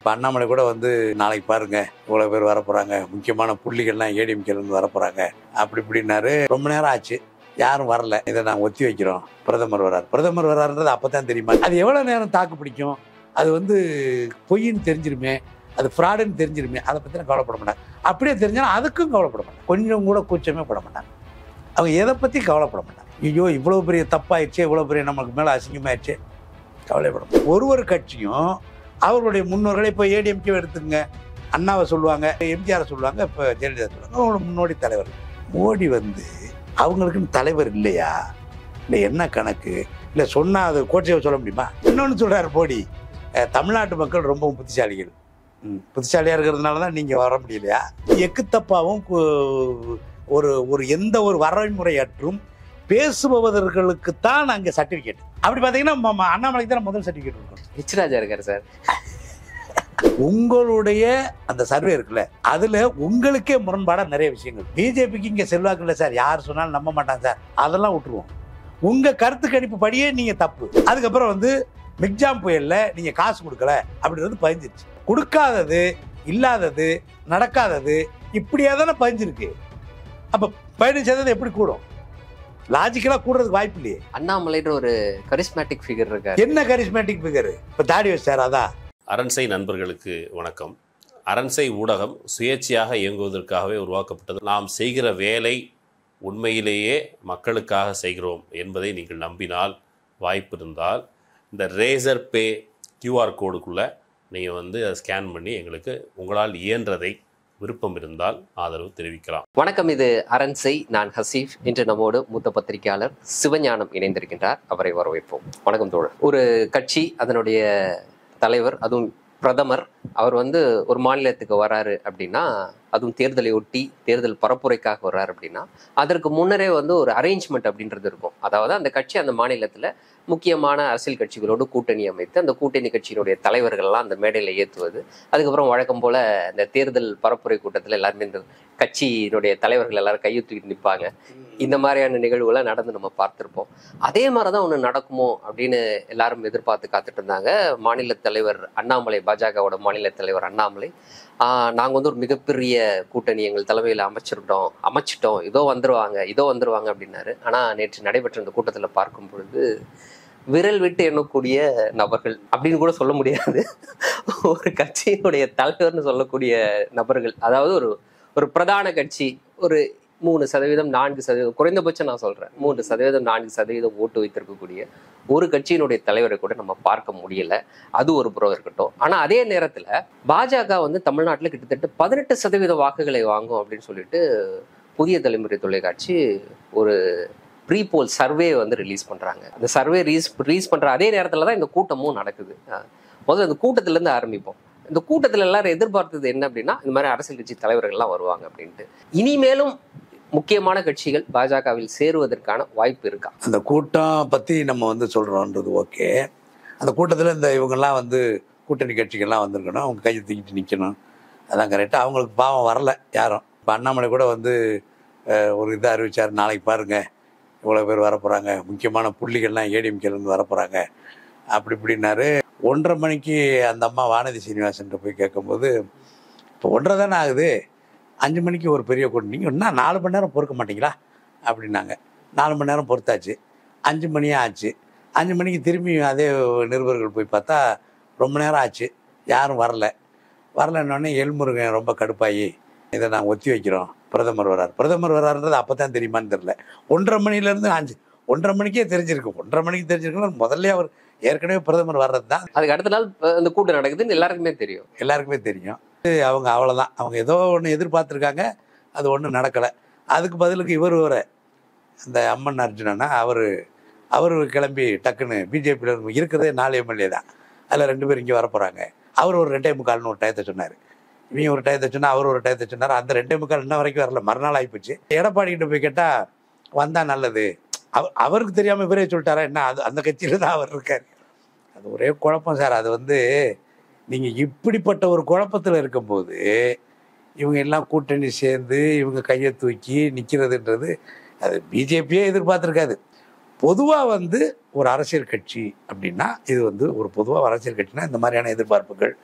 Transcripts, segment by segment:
இப்போ அண்ணாமலை கூட வந்து நாளைக்கு பாருங்க இவ்வளோ பேர் வரப்போகிறாங்க, முக்கியமான புள்ளிகள்லாம் ஏடிஎம்கேலேருந்து வரப்போகிறாங்க அப்படி இப்படின்னாரு. ரொம்ப நேரம் ஆச்சு, யாரும் வரல. இதை நாங்கள் ஒத்தி வைக்கிறோம், பிரதமர் வர்றார். பிரதமர் வர்றாருன்றது அப்போ தான் தெரியுமா. அது எவ்வளோ நேரம் தாக்கு பிடிக்கும்? அது வந்து பொய்ன்னு தெரிஞ்சிருமே, அது ஃப்ராடுன்னு தெரிஞ்சிருமே, அதை பற்றின கவலைப்பட மாட்டாங்க. அப்படியே தெரிஞ்சாலும் அதுக்கும் கவலைப்பட மாட்டாங்க, கொஞ்சம் கூட கூச்சமே பட மாட்டாங்க. அவங்க எதை பற்றி கவலைப்பட மாட்டாங்க. ஐயோ இவ்வளோ பெரிய தப்பாயிடுச்சு, இவ்வளோ பெரிய நமக்கு மேலே அசிங்கமாயிடுச்சு, கவலைப்படும். ஒரு கட்சியும் அவர்களுடைய முன்னோர்களை இப்போ ஏடிஎம்கே எடுத்துங்க, அண்ணாவை சொல்லுவாங்க, எம்ஜிஆர் சொல்லுவாங்க, இப்போ ஜெயலலிதா சொல்லுவாங்க, அவங்களோட முன்னோடி தலைவர். மோடி வந்து அவங்களுக்குன்னு தலைவர் இல்லையா, இல்லை என்ன கணக்கு, இல்லை சொன்னால் அது கோட்டையை சொல்ல முடியுமா? இன்னொன்று சொல்கிறார் மோடி, தமிழ்நாட்டு மக்கள் ரொம்பவும் புத்திசாலிகள். புத்திசாலியாக இருக்கிறதுனால தான் நீங்கள் வர முடியலையா? எக்குத்தப்பாவும் ஒரு எந்த ஒரு வரைமுறையற்றும் பேசுபவர்களுக்குத்தான் அங்கே சர்டிஃபிகேட். அப்படி பார்த்தீங்கன்னா அண்ணாமலைக்கு தான் முதல் சர்டிஃபிகேட் இருக்கும். ரிச்ராஜா இருக்காரு சார். உங்களுடைய அந்த சர்வே இருக்குல்ல, அதுல உங்களுக்கே முரண்பாடாக நிறைய விஷயங்கள். பிஜேபிக்கு இங்கே செல்வாக்கு இல்லை சார், யார் சொன்னாலும் நம்ப மாட்டாங்க சார், அதெல்லாம் விட்டுருவோம். உங்க கருத்து கணிப்பு படியே நீங்க தப்பு. அதுக்கப்புறம் வந்து மிக்ஜாம் புயல்ல நீங்க காசு கொடுக்கல அப்படின்றது பதிஞ்சிருச்சு. கொடுக்காதது, இல்லாதது, நடக்காதது இப்படியே தானே பதிஞ்சிருக்கு. அப்ப 15% எப்படி கூடும்? லாஜிக்கலா கூடுறதுக்கு வாய்ப்பு இல்லையே. அண்ணாமலைன்ற ஒரு கரிஸ்மேட்டிக் ஃபிகர் இருக்காரு. என்ன கரிஸ்மேட்டிக் ஃபிகர்? இப்ப தாடி வச்சார். அதான். அரண்சை நண்பர்களுக்கு வணக்கம். அரண்சை ஊடகம் சுயேட்சையாக இயங்குவதற்காகவே உருவாக்கப்பட்டது. நாம் செய்கிற வேலை உண்மையிலேயே மக்களுக்காக செய்கிறோம் என்பதை நீங்கள் நம்பினால், வாய்ப்பு இருந்தால் இந்த ரேசர் பே QR கோடுக்குள்ளே நீங்கள் வந்து அதை ஸ்கேன் பண்ணி எங்களுக்கு உங்களால் இயன்றதை, விருப்பம் இருந்தால் ஆதரவு தெரிவிக்கலாம். வணக்கம், இது அரண்சை. நான் ஹசீஃப். இன்று நம்மோடு மூத்த பத்திரிகையாளர் சிவஞானம் இணைந்திருக்கின்றார். அவரை வரவேற்போம். வணக்கம் தோழர். ஒரு கட்சி, அதனுடைய தலைவர், அதுவும் பிரதமர், அவர் வந்து ஒரு மாநிலத்துக்கு வராரு அப்படின்னா, அதுவும் தேர்தலை ஒட்டி தேர்தல் பரப்புரைக்காக வர்றாரு அப்படின்னா, அதற்கு முன்னரே வந்து ஒரு அரேஞ்ச்மெண்ட் அப்படின்றது இருக்கும். அதாவது அந்த கட்சி அந்த மாநிலத்தில் முக்கியமான அரசியல் கட்சிகளோடு கூட்டணி அமைத்து அந்த கூட்டணி கட்சியினுடைய தலைவர்கள்லாம் அந்த மேடையில் ஏற்றுவது. அதுக்கப்புறம் வழக்கம் போல் இந்த தேர்தல் பரப்புரை கூட்டத்தில் எல்லாருமே இந்த கட்சியினுடைய தலைவர்கள் எல்லாரும் கையெழுத்திட்டு நிற்பாங்க. இந்த மாதிரியான நிகழ்வுகள்லாம் நடந்து நம்ம பார்த்துருப்போம். அதே மாதிரி தான் ஒன்று நடக்குமோ அப்படின்னு எல்லாரும் எதிர்பார்த்து காத்துட்டு இருந்தாங்க. மாநில தலைவர் அண்ணாமலை, பாஜகவோட மாநில தலைவர் அண்ணாமலை, நாங்கள் வந்து ஒரு மிகப்பெரிய கூட்டணி எங்கள் தலைமையில் அமைச்சிட்டோம், இதோ வந்துருவாங்க அப்படின்னாரு. ஆனால் நேற்று நடைபெற்ற இந்த கூட்டத்தில் பார்க்கும் பொழுது விரல் விட்டு எண்ணக்கூடிய நபர்கள் அப்படின்னு கூட சொல்ல முடியாது, ஒரு கட்சியினுடைய தலைவர்னு சொல்லக்கூடிய நபர்கள், அதாவது ஒரு பிரதான கட்சி ஒரு 3%, 4%, குறைந்தபட்சம் நான் சொல்றேன் 3%, 4% ஓட்டு வைத்திருக்கக்கூடிய ஒரு கட்சியினுடைய தலைவரை கூட நம்ம பார்க்க முடியல. அது ஒரு புறம் இருக்கட்டும். ஆனா அதே நேரத்துல பாஜக வந்து தமிழ்நாட்டில் கிட்டத்தட்ட 18% வாக்குகளை வாங்கும் அப்படின்னு சொல்லிட்டு புதிய தலைமுறை தொலைக்காட்சி ஒரு ப்ரீபோல் சர்வே வந்து ரிலீஸ் பண்றாங்க. அந்த சர்வே ரிலீஸ் பண்ற அதே நேரத்துல தான் இந்த கூட்டமும் நடக்குது. முதல்ல இந்த கூட்டத்துல இருந்து ஆரம்பிப்போம். இந்த கூட்டத்தில் எல்லாரும் எதிர்பார்த்தது என்ன அப்படின்னா, இந்த மாதிரி அரசியல் கட்சி தலைவர்கள்லாம் வருவாங்க அப்படின்ட்டு. இனிமேலும் முக்கியமான கட்சிகள் பாஜகவில் சேருவதற்கான வாய்ப்பு இருக்கா? அந்த கூட்டம் பற்றி நம்ம வந்து சொல்கிறோன்றது ஓகே. அந்த கூட்டத்தில் இந்த இவங்கெல்லாம் வந்து கூட்டணி கட்சிகள்லாம் வந்திருக்கணும், அவங்க கையை தூக்கிட்டு நிற்கணும், அதான் கரெக்டாக. அவங்களுக்கு பாவம் வரல யாரும். இப்போ அண்ணாமலை கூட வந்து ஒரு இதை அறிவிச்சார், நாளைக்கு பாருங்கள் இவ்வளோ பேர் வரப்போகிறாங்க, முக்கியமான புள்ளிகள்லாம் ஏடிஎம்கேலேருந்து வரப்போகிறாங்க அப்படி இப்படின்னாரு. 1:30 மணிக்கு அந்த அம்மா வானதி சீனிவாசன்ட்டு போய் கேட்கும்போது, இப்போ 1:30 தானே ஆகுது, 5 மணிக்கு ஒரு பெரிய கூட்டம், நீங்கள் இன்னும் 4 மணி நேரம் பொறுக்க மாட்டீங்களா அப்படின்னாங்க. 4 மணி நேரம் பொறுத்தாச்சு, 5 மணியே ஆச்சு. 5 மணிக்கு திரும்பி அதே நிருபர்கள் போய் பார்த்தா ரொம்ப நேரம் ஆச்சு, யாரும் வரலன்னொடனே எல்முருகன் ரொம்ப கடுப்பாகி, இதை நாங்கள் ஒத்தி வைக்கிறோம், பிரதமர் வர்றாருன்றது அப்போ தான் தெரியுமான்னு தெரில. 1:30 மணிலேருந்து 1:30 மணிக்கே தெரிஞ்சிருக்கு. 1:30 மணிக்கு தெரிஞ்சிருக்குன்னா முதல்ல அவர் ஏற்கனவே பிரதமர் வர்றது தான். அதுக்கு அடுத்த நாள் இந்த கூட்டம் நடக்குதுன்னு எல்லாருக்குமே தெரியும். அவங்க அவ்வளோதான், அவங்க ஏதோ ஒன்று எதிர்பார்த்துருக்காங்க, அது ஒன்றும் நடக்கலை. அதுக்கு பதிலுக்கு இவர் அந்த அம்மன் அர்ஜுனனா அவர் கிளம்பி டக்குன்னு பிஜேபியில் இருக்கிறதே 4 MLA தான், அதில் 2 பேர் இங்கே வரப்போகிறாங்க. அவர் ஒரு 2:45 ஒரு டயத்தை சொன்னார், இவங்க ஒரு டயத்தை சொன்னால் அவர் ஒரு டயத்தை சொன்னார். அந்த 2:45 இன்ன வரைக்கும் வரல, மறுநாள் ஆகிப்போச்சு. எடப்பாடிக்கிட்ட போய் கேட்டால் வந்தால் நல்லது, அவருக்கு தெரியாமல் இவரே சொல்லிட்டாரா என்ன, அது அந்த கட்சியில் தான் அவர் இருக்கார். அது ஒரே குழப்பம் சார். அது வந்து நீங்கள் இப்படிப்பட்ட ஒரு குழப்பத்தில் இருக்கும்போது இவங்க எல்லாம் கூட்டணி சேர்ந்து இவங்க கையை தூக்கி நிற்கிறதுன்றது அது பிஜேபியே எதிர்பார்த்துருக்காது. பொதுவாக வந்து ஒரு அரசியல் கட்சி அப்படின்னா, இது வந்து ஒரு பொதுவாக அரசியல் கட்சினா இந்த மாதிரியான எதிர்பார்ப்புகள்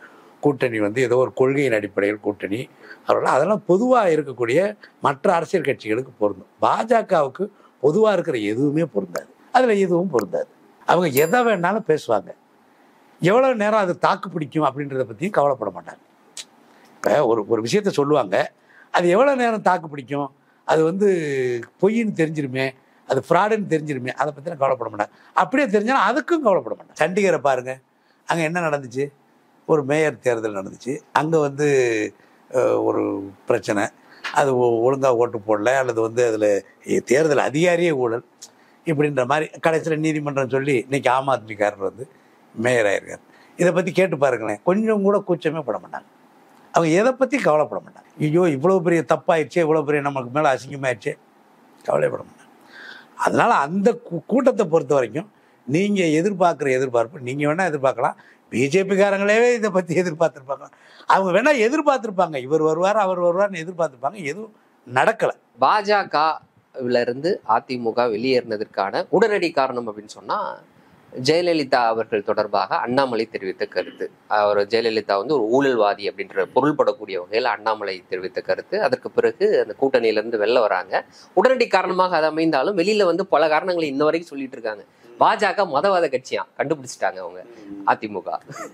கூட்டணி வந்து ஏதோ ஒரு கொள்கையின் அடிப்படையில் கூட்டணி அவர்கள் அதெல்லாம் பொதுவாக இருக்கக்கூடிய மற்ற அரசியல் கட்சிகளுக்கு பொருந்தும். பாஜகவுக்கு பொதுவாக இருக்கிற எதுவுமே பொருந்தாது, அதில் எதுவும் பொருந்தாது. அவங்க எதை வேணாலும் பேசுவாங்க, எவ்வளோ நேரம் அது தாக்கு பிடிக்கும் அப்படின்றத பற்றியும் கவலைப்பட மாட்டாங்க. இப்போ ஒரு விஷயத்த சொல்லுவாங்க, அது எவ்வளோ நேரம் தாக்கு பிடிக்கும், அது வந்து பொய்ன்னு தெரிஞ்சிருமே, அது ஃப்ராடுன்னு தெரிஞ்சிருமே, அதை பற்றி கவலைப்பட மாட்டாங்க. அப்படியே தெரிஞ்சாலும் அதுக்கும் கவலைப்பட மாட்டாங்க. சண்டிகரை பாருங்கள், அங்கே என்ன நடந்துச்சு, ஒரு மேயர் தேர்தல் நடந்துச்சு. அங்கே வந்து ஒரு பிரச்சனை, அது ஒழுங்காக ஓட்டு போடல, அல்லது வந்து அதில் தேர்தல் அதிகாரியே ஊழல் இப்படின்ற மாதிரி கடைசியில் நீதிமன்றம் சொல்லி இன்றைக்கி ஆம் ஆத்மிக்காரர் வந்து மேயர் ஆகிருக்கார். இதை பற்றி கேட்டு பாருங்களேன், கொஞ்சம் கூட கூச்சமே பட மாட்டாங்க. அவங்க எதை பற்றி கவலைப்பட மாட்டாங்க. ஐயோ இவ்வளோ பெரிய தப்பாயிடுச்சு, இவ்வளோ பெரிய நமக்கு மேலே அசிங்கமாயிடுச்சு, கவலைப்பட மாட்டாங்க. அதனால் அந்த கூட்டத்தை பொறுத்த வரைக்கும் நீங்கள் எதிர்பார்க்குற எதிர்பார்ப்பு நீங்கள் வேணால் எதிர்பார்க்கலாம், பிஜேபிக்காரங்களே இதை பற்றி எதிர்பார்த்துருப்பாங்க, அவங்க வேணால் எதிர்பார்த்துருப்பாங்க, இவர் வருவார் அவர் வருவார்னு எதிர்பார்த்துருப்பாங்க, எதுவும் நடக்கலை. பாஜகவிலிருந்து அதிமுக வெளியேறினதற்கான உடனடி காரணம் அப்படின்னு சொன்னால் ஜெயலலிதா அவர்கள் தொடர்பாக அண்ணாமலை தெரிவித்த கருத்து. அவர் ஜெயலலிதா வந்து ஒரு ஊழல்வாதி அப்படின்ற பொருள்படக்கூடிய வகையில் அண்ணாமலை தெரிவித்த கருத்து. அதற்கு பிறகு அந்த கூட்டணியிலேருந்து வெளில வராங்க. உடனடி காரணமாக அது அமைந்தாலும் வெளியில் வந்து பல காரணங்களை இன்ன வரைக்கும் சொல்லிட்டு இருக்காங்க. பாஜக மதவாத கட்சியா கண்டுபிடிச்சிட்டாங்க அவங்க அதிமுக,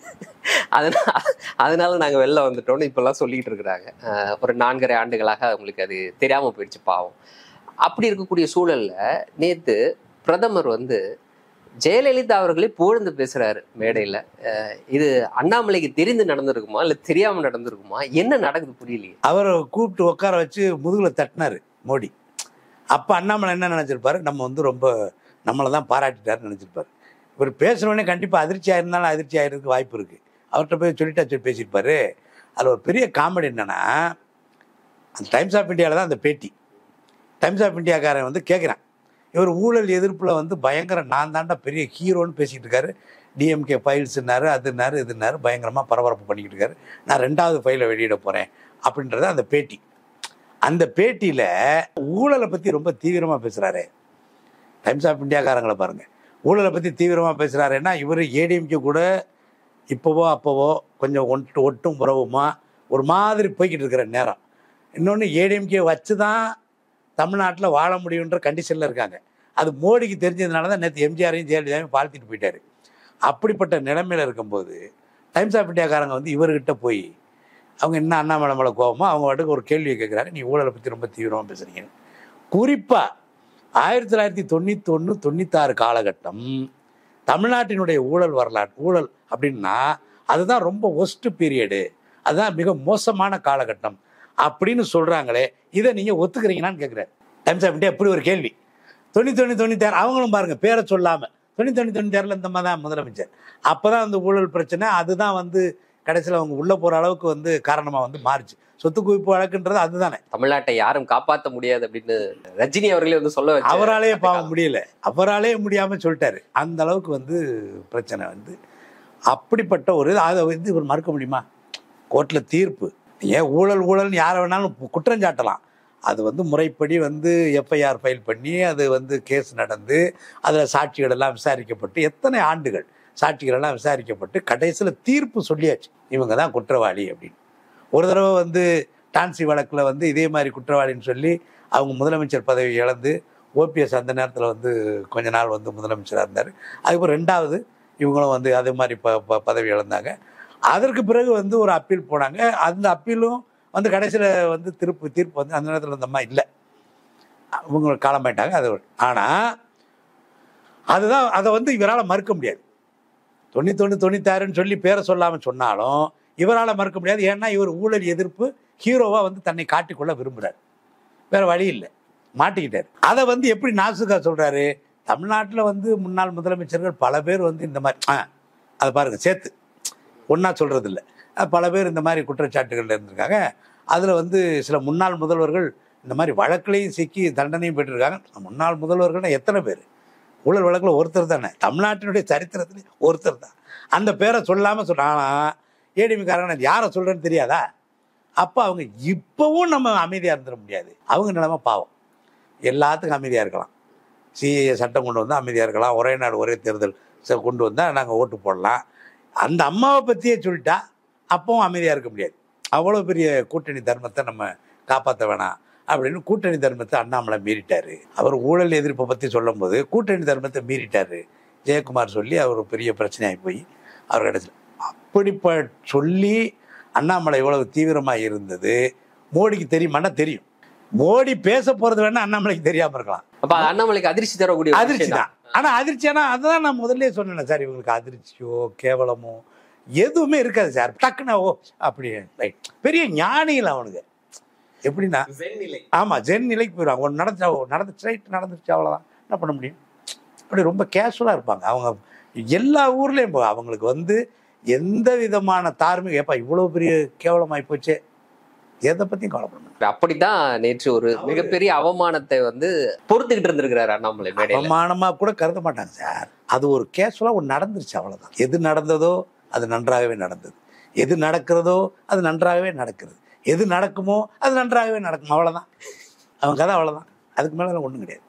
அதனால நாங்கள் வெளில வந்துட்டோம்னு இப்பெல்லாம் சொல்லிட்டு இருக்கிறாங்க. ஒரு 4.5 ஆண்டுகளாக அவங்களுக்கு அது தெரியாமல் போயிடுச்சு பாவம். அப்படி இருக்கக்கூடிய சூழல்ல நேற்று பிரதமர் வந்து ஜெயலலிதா அவர்களே புகழ்ந்து பேசுறாரு மேடையில. இது அண்ணாமலைக்கு தெரிந்து நடந்திருக்குமா இல்ல தெரியாம நடந்திருக்குமா, என்ன நடக்குது புரியலையே. அவரை கூப்பிட்டு உட்கார வச்சு முதுகுல தட்டினாரு மோடி. அப்ப அண்ணாமலை என்ன நினைச்சிருப்பாரு, நம்ம வந்து ரொம்ப நம்மளை தான் பாராட்டிட்டாருன்னு நினைச்சிருப்பாரு. இவர் பேசுனோடனே கண்டிப்பா அதிர்ச்சி ஆயிருந்தாலும் அதிர்ச்சி ஆயிருக்க வாய்ப்பு இருக்கு. அவர்கிட்ட போய் சொல்லிட்டு பேசியிருப்பாரு. அதில் ஒரு பெரிய காமெடி என்னன்னா, அந்த டைம்ஸ் ஆஃப் இந்தியாவில் தான் அந்த பேட்டி. டைம்ஸ் ஆஃப் இந்தியாக்காரன் வந்து கேட்குறான், இவர் ஊழல் எதிர்ப்பில் வந்து பயங்கர நான் தாண்டா பெரிய ஹீரோன்னு பேசிக்கிட்டு இருக்காரு, டிஎம்கே ஃபைல்ஸ்னாரு, அதுனாரு இதுனாரு பயங்கரமாக பரபரப்பு பண்ணிக்கிட்டு இருக்காரு, நான் 2வது ஃபைலை வெளியிட போகிறேன் அப்படின்றத அந்த பேட்டி. அந்த பேட்டியில் ஊழலை பற்றி ரொம்ப தீவிரமாக பேசுகிறாரு. டைம்ஸ் ஆஃப் இந்தியாக்காரங்களை பாருங்கள், ஊழலை பற்றி தீவிரமாக பேசுகிறாருன்னா இவர் ஏடிஎம்கே கூட இப்போவோ அப்போவோ கொஞ்சம் ஒட்டும் உறவுமா ஒரு மாதிரி போய்கிட்டு இருக்கிற நேரம். இன்னொன்று ஏடிஎம்கே வச்சு தான் தமிழ்நாட்டில் வாழ முடியுன்ற கண்டிஷனில் இருக்காங்க. அது மோடிக்கு தெரிஞ்சதுனால தான் நேற்று எம்ஜிஆரையும் ஜெயலலிதாவையும் வாழ்த்திட்டு போயிட்டாரு. அப்படிப்பட்ட நிலைமையில் இருக்கும்போது டைம்ஸ் ஆஃப் இந்தியாக்காரங்க வந்து இவர்கிட்ட போய் அவங்க என்ன அண்ணாமலை மேலே கோபமோ அவங்க வாட்டுக்கு ஒரு கேள்வியை கேட்குறாங்க, நீ ஊழலை பற்றி ரொம்ப தீவிரமாக பேசுகிறீங்க. குறிப்பாக 1991, 96 காலகட்டம் தமிழ்நாட்டினுடைய ஊழல் வரலாற்று, ஊழல் அப்படின்னா அதுதான் ரொம்ப ஒஸ்ட் பீரியடு, அதுதான் மிக மோசமான காலகட்டம் அப்படின்னு சொல்கிறாங்களே, இதை நீங்கள் ஒத்துக்கிறீங்களான்னு கேட்குறாரு டைம்ஸ் ஆஃப் இந்தியா. இப்படி ஒரு கேள்வி. 91, 96 அவங்களும் பாருங்கள் பேரை சொல்லாமல் 91, 96 இந்த மாதிரி தான் முதலமைச்சர். அப்போ தான் அந்த ஊழல் பிரச்சனை, அதுதான் வந்து கடைசியில் அவங்க உள்ளே போகிற அளவுக்கு வந்து காரணமாக வந்து மாறிச்சு. சொத்து குவிப்பு வழக்குன்றது அதுதானே. தமிழ்நாட்டை யாரும் காப்பாற்ற முடியாது அப்படின்னு ரஜினி அவர்களே வந்து சொல்ல வச்சு அவராலே பாவம் முடியல, அவராலே முடியாமல் சொல்லிட்டாரு. அந்த அளவுக்கு வந்து பிரச்சனை வந்து அப்படிப்பட்ட ஒரு அதை வந்து இவர் மறுக்க முடியுமா? கோர்ட்டில் தீர்ப்பு, ஏன் ஊழல் ஊழல்னு யாரை வேணாலும் குற்றம் சாட்டலாம். அது வந்து முறைப்படி வந்து எஃப்ஐஆர் ஃபைல் பண்ணி அது வந்து கேஸ் நடந்து அதில் சாட்சிகள் எல்லாம் விசாரிக்கப்பட்டு எத்தனை ஆண்டுகள் சாட்சிகள் எல்லாம் விசாரிக்கப்பட்டு கடைசியில் தீர்ப்பு சொல்லியாச்சு, இவங்க தான் குற்றவாளி அப்படின்னு. ஒரு தடவை வந்து டான்சி வழக்கில் வந்து இதே மாதிரி குற்றவாளின்னு சொல்லி அவங்க முதலமைச்சர் பதவி இழந்து ஓபிஎஸ் அந்த நேரத்தில் வந்து கொஞ்ச நாள் வந்து முதலமைச்சராக இருந்தார். அதுக்கப்புறம் 2வது இவங்களும் வந்து அதே மாதிரி பதவி இழந்தாங்க. அதற்கு பிறகு வந்து ஒரு அப்பீல் போனாங்க. அந்த அப்பீலும் வந்து கடைசியில் வந்து தீர்ப்பு வந்து அந்த நேரத்தில் இந்த அம்மா இல்லை, இவங்க காலமாயிட்டாங்க. அது ஆனால் அதுதான் அதை வந்து இவரால் மறுக்க முடியாது. 91, 96ன்னு சொல்லி பேரை சொல்லாமல் சொன்னாலும் இவரால் மறுக்க முடியாது. ஏன்னா இவர் ஊழல் எதிர்ப்பு ஹீரோவாக வந்து தன்னை காட்டிக்கொள்ள விரும்புகிறார், வேறு வழி இல்லை, மாட்டிக்கிட்டார். அதை வந்து எப்படி நாசுக்கா சொல்கிறாரு, தமிழ்நாட்டில் வந்து முன்னாள் முதலமைச்சர்கள் பல பேர் வந்து இந்த மாதிரி அதை பாருங்கள் சேர்த்து ஒன்றா சொல்கிறது இல்லை, பல பேர் இந்த மாதிரி குற்றச்சாட்டுகள் இருந்திருக்காங்க. அதில் வந்து சில முன்னாள் முதல்வர்கள் இந்த மாதிரி வழக்கிலையும் சிக்கி தண்டனையும் பெற்றிருக்காங்க. முன்னாள் முதல்வர்கள்னா எத்தனை பேர்? ஊழல் வழக்கில் ஒருத்தர் தானே, தமிழ்நாட்டினுடைய சரித்திரத்திலே ஒருத்தர் தான். அந்த பேரை சொல்லாமல் சொன்னாங்கன்னா ஏடிஎம்காரங்க யாரை சொல்கிறேன்னு தெரியாதா? அப்போ அவங்க இப்போவும் நம்ம அமைதியாக இருந்துட முடியாது. அவங்க நிலைமை பாவம், எல்லாத்துக்கும் அமைதியாக இருக்கலாம். சிஏஏ சட்டம் கொண்டு வந்தால் அமைதியாக இருக்கலாம், ஒரே நாடு ஒரே தேர்தல் கொண்டு வந்தால் நாங்கள் ஓட்டு போடலாம். அந்த அம்மாவை பற்றியே சொல்லிட்டா அப்பவும் அமைதியாக இருக்க முடியாது. அவ்வளோ பெரிய கூட்டணி தர்மத்தை நம்ம காப்பாற்ற வேணாம் அப்படின்னு கூட்டணி தர்மத்தை அண்ணாமலை மீறிட்டாரு. அவர் ஊழல் எதிர்ப்பை பற்றி சொல்லும் போது கூட்டணி தர்மத்தை மீறிட்டாரு ஜெயக்குமார் சொல்லி அவர் பெரிய பிரச்சனையாகி போய் அவர் கிடச்சில. அப்படி சொல்லி அண்ணாமலை இவ்வளவு தீவிரமாக இருந்தது மோடிக்கு தெரியுமானா தெரியும். மோடி பேச போறது வேணா அண்ணாமலைக்கு தெரியாம இருக்கலாம். அப்ப அண்ணாமலைக்கு அதிர்ச்சி தரக்கூடிய அதிர்ச்சி தான். ஆனா அதிர்ச்சியானா அதுதான் நான் முதல்ல சொன்னேன் சார், இவங்களுக்கு அதிர்ச்சியோ கேவலமோ எதுவுமே இருக்காது சார். டக்குனா ஓ அப்படி பெரிய ஞானிகள் அவனுக்கு. எப்படின்னா ஆமா ஜென் நிலைக்கு போயிடுவாங்க. ஒன்று நடந்துச்சு அவ்வளோதான், என்ன பண்ண முடியும். அப்படி ரொம்ப கேஷுவலாக இருப்பாங்க அவங்க. எல்லா ஊர்லேயும் அவங்களுக்கு எந்த விதமான தார்மீக ஏப்பா இவ்வளோ பெரிய கேவலமாகி போச்சே எதை பற்றியும் கவலைப்பட முடியும். அப்படிதான் நேற்று ஒரு மிகப்பெரிய அவமானத்தை பொறுத்துக்கிட்டு இருந்திருக்கிறார் அண்ணாமலை. அவமானமாக கூட கருத மாட்டாங்க சார். அது ஒரு கேஷுவலாக ஒன்று நடந்துருச்சு அவ்வளோதான். எது நடந்ததோ அது நன்றாகவே நடந்தது, எது நடக்கிறதோ அது நன்றாகவே நடக்கிறது, எது நடக்குமோ அது நன்றாகவே நடக்கும், அவ்வளோதான் அவங்க கதை, அவ்வளோதான். அதுக்கு மேலே ஒன்றும் கிடையாது.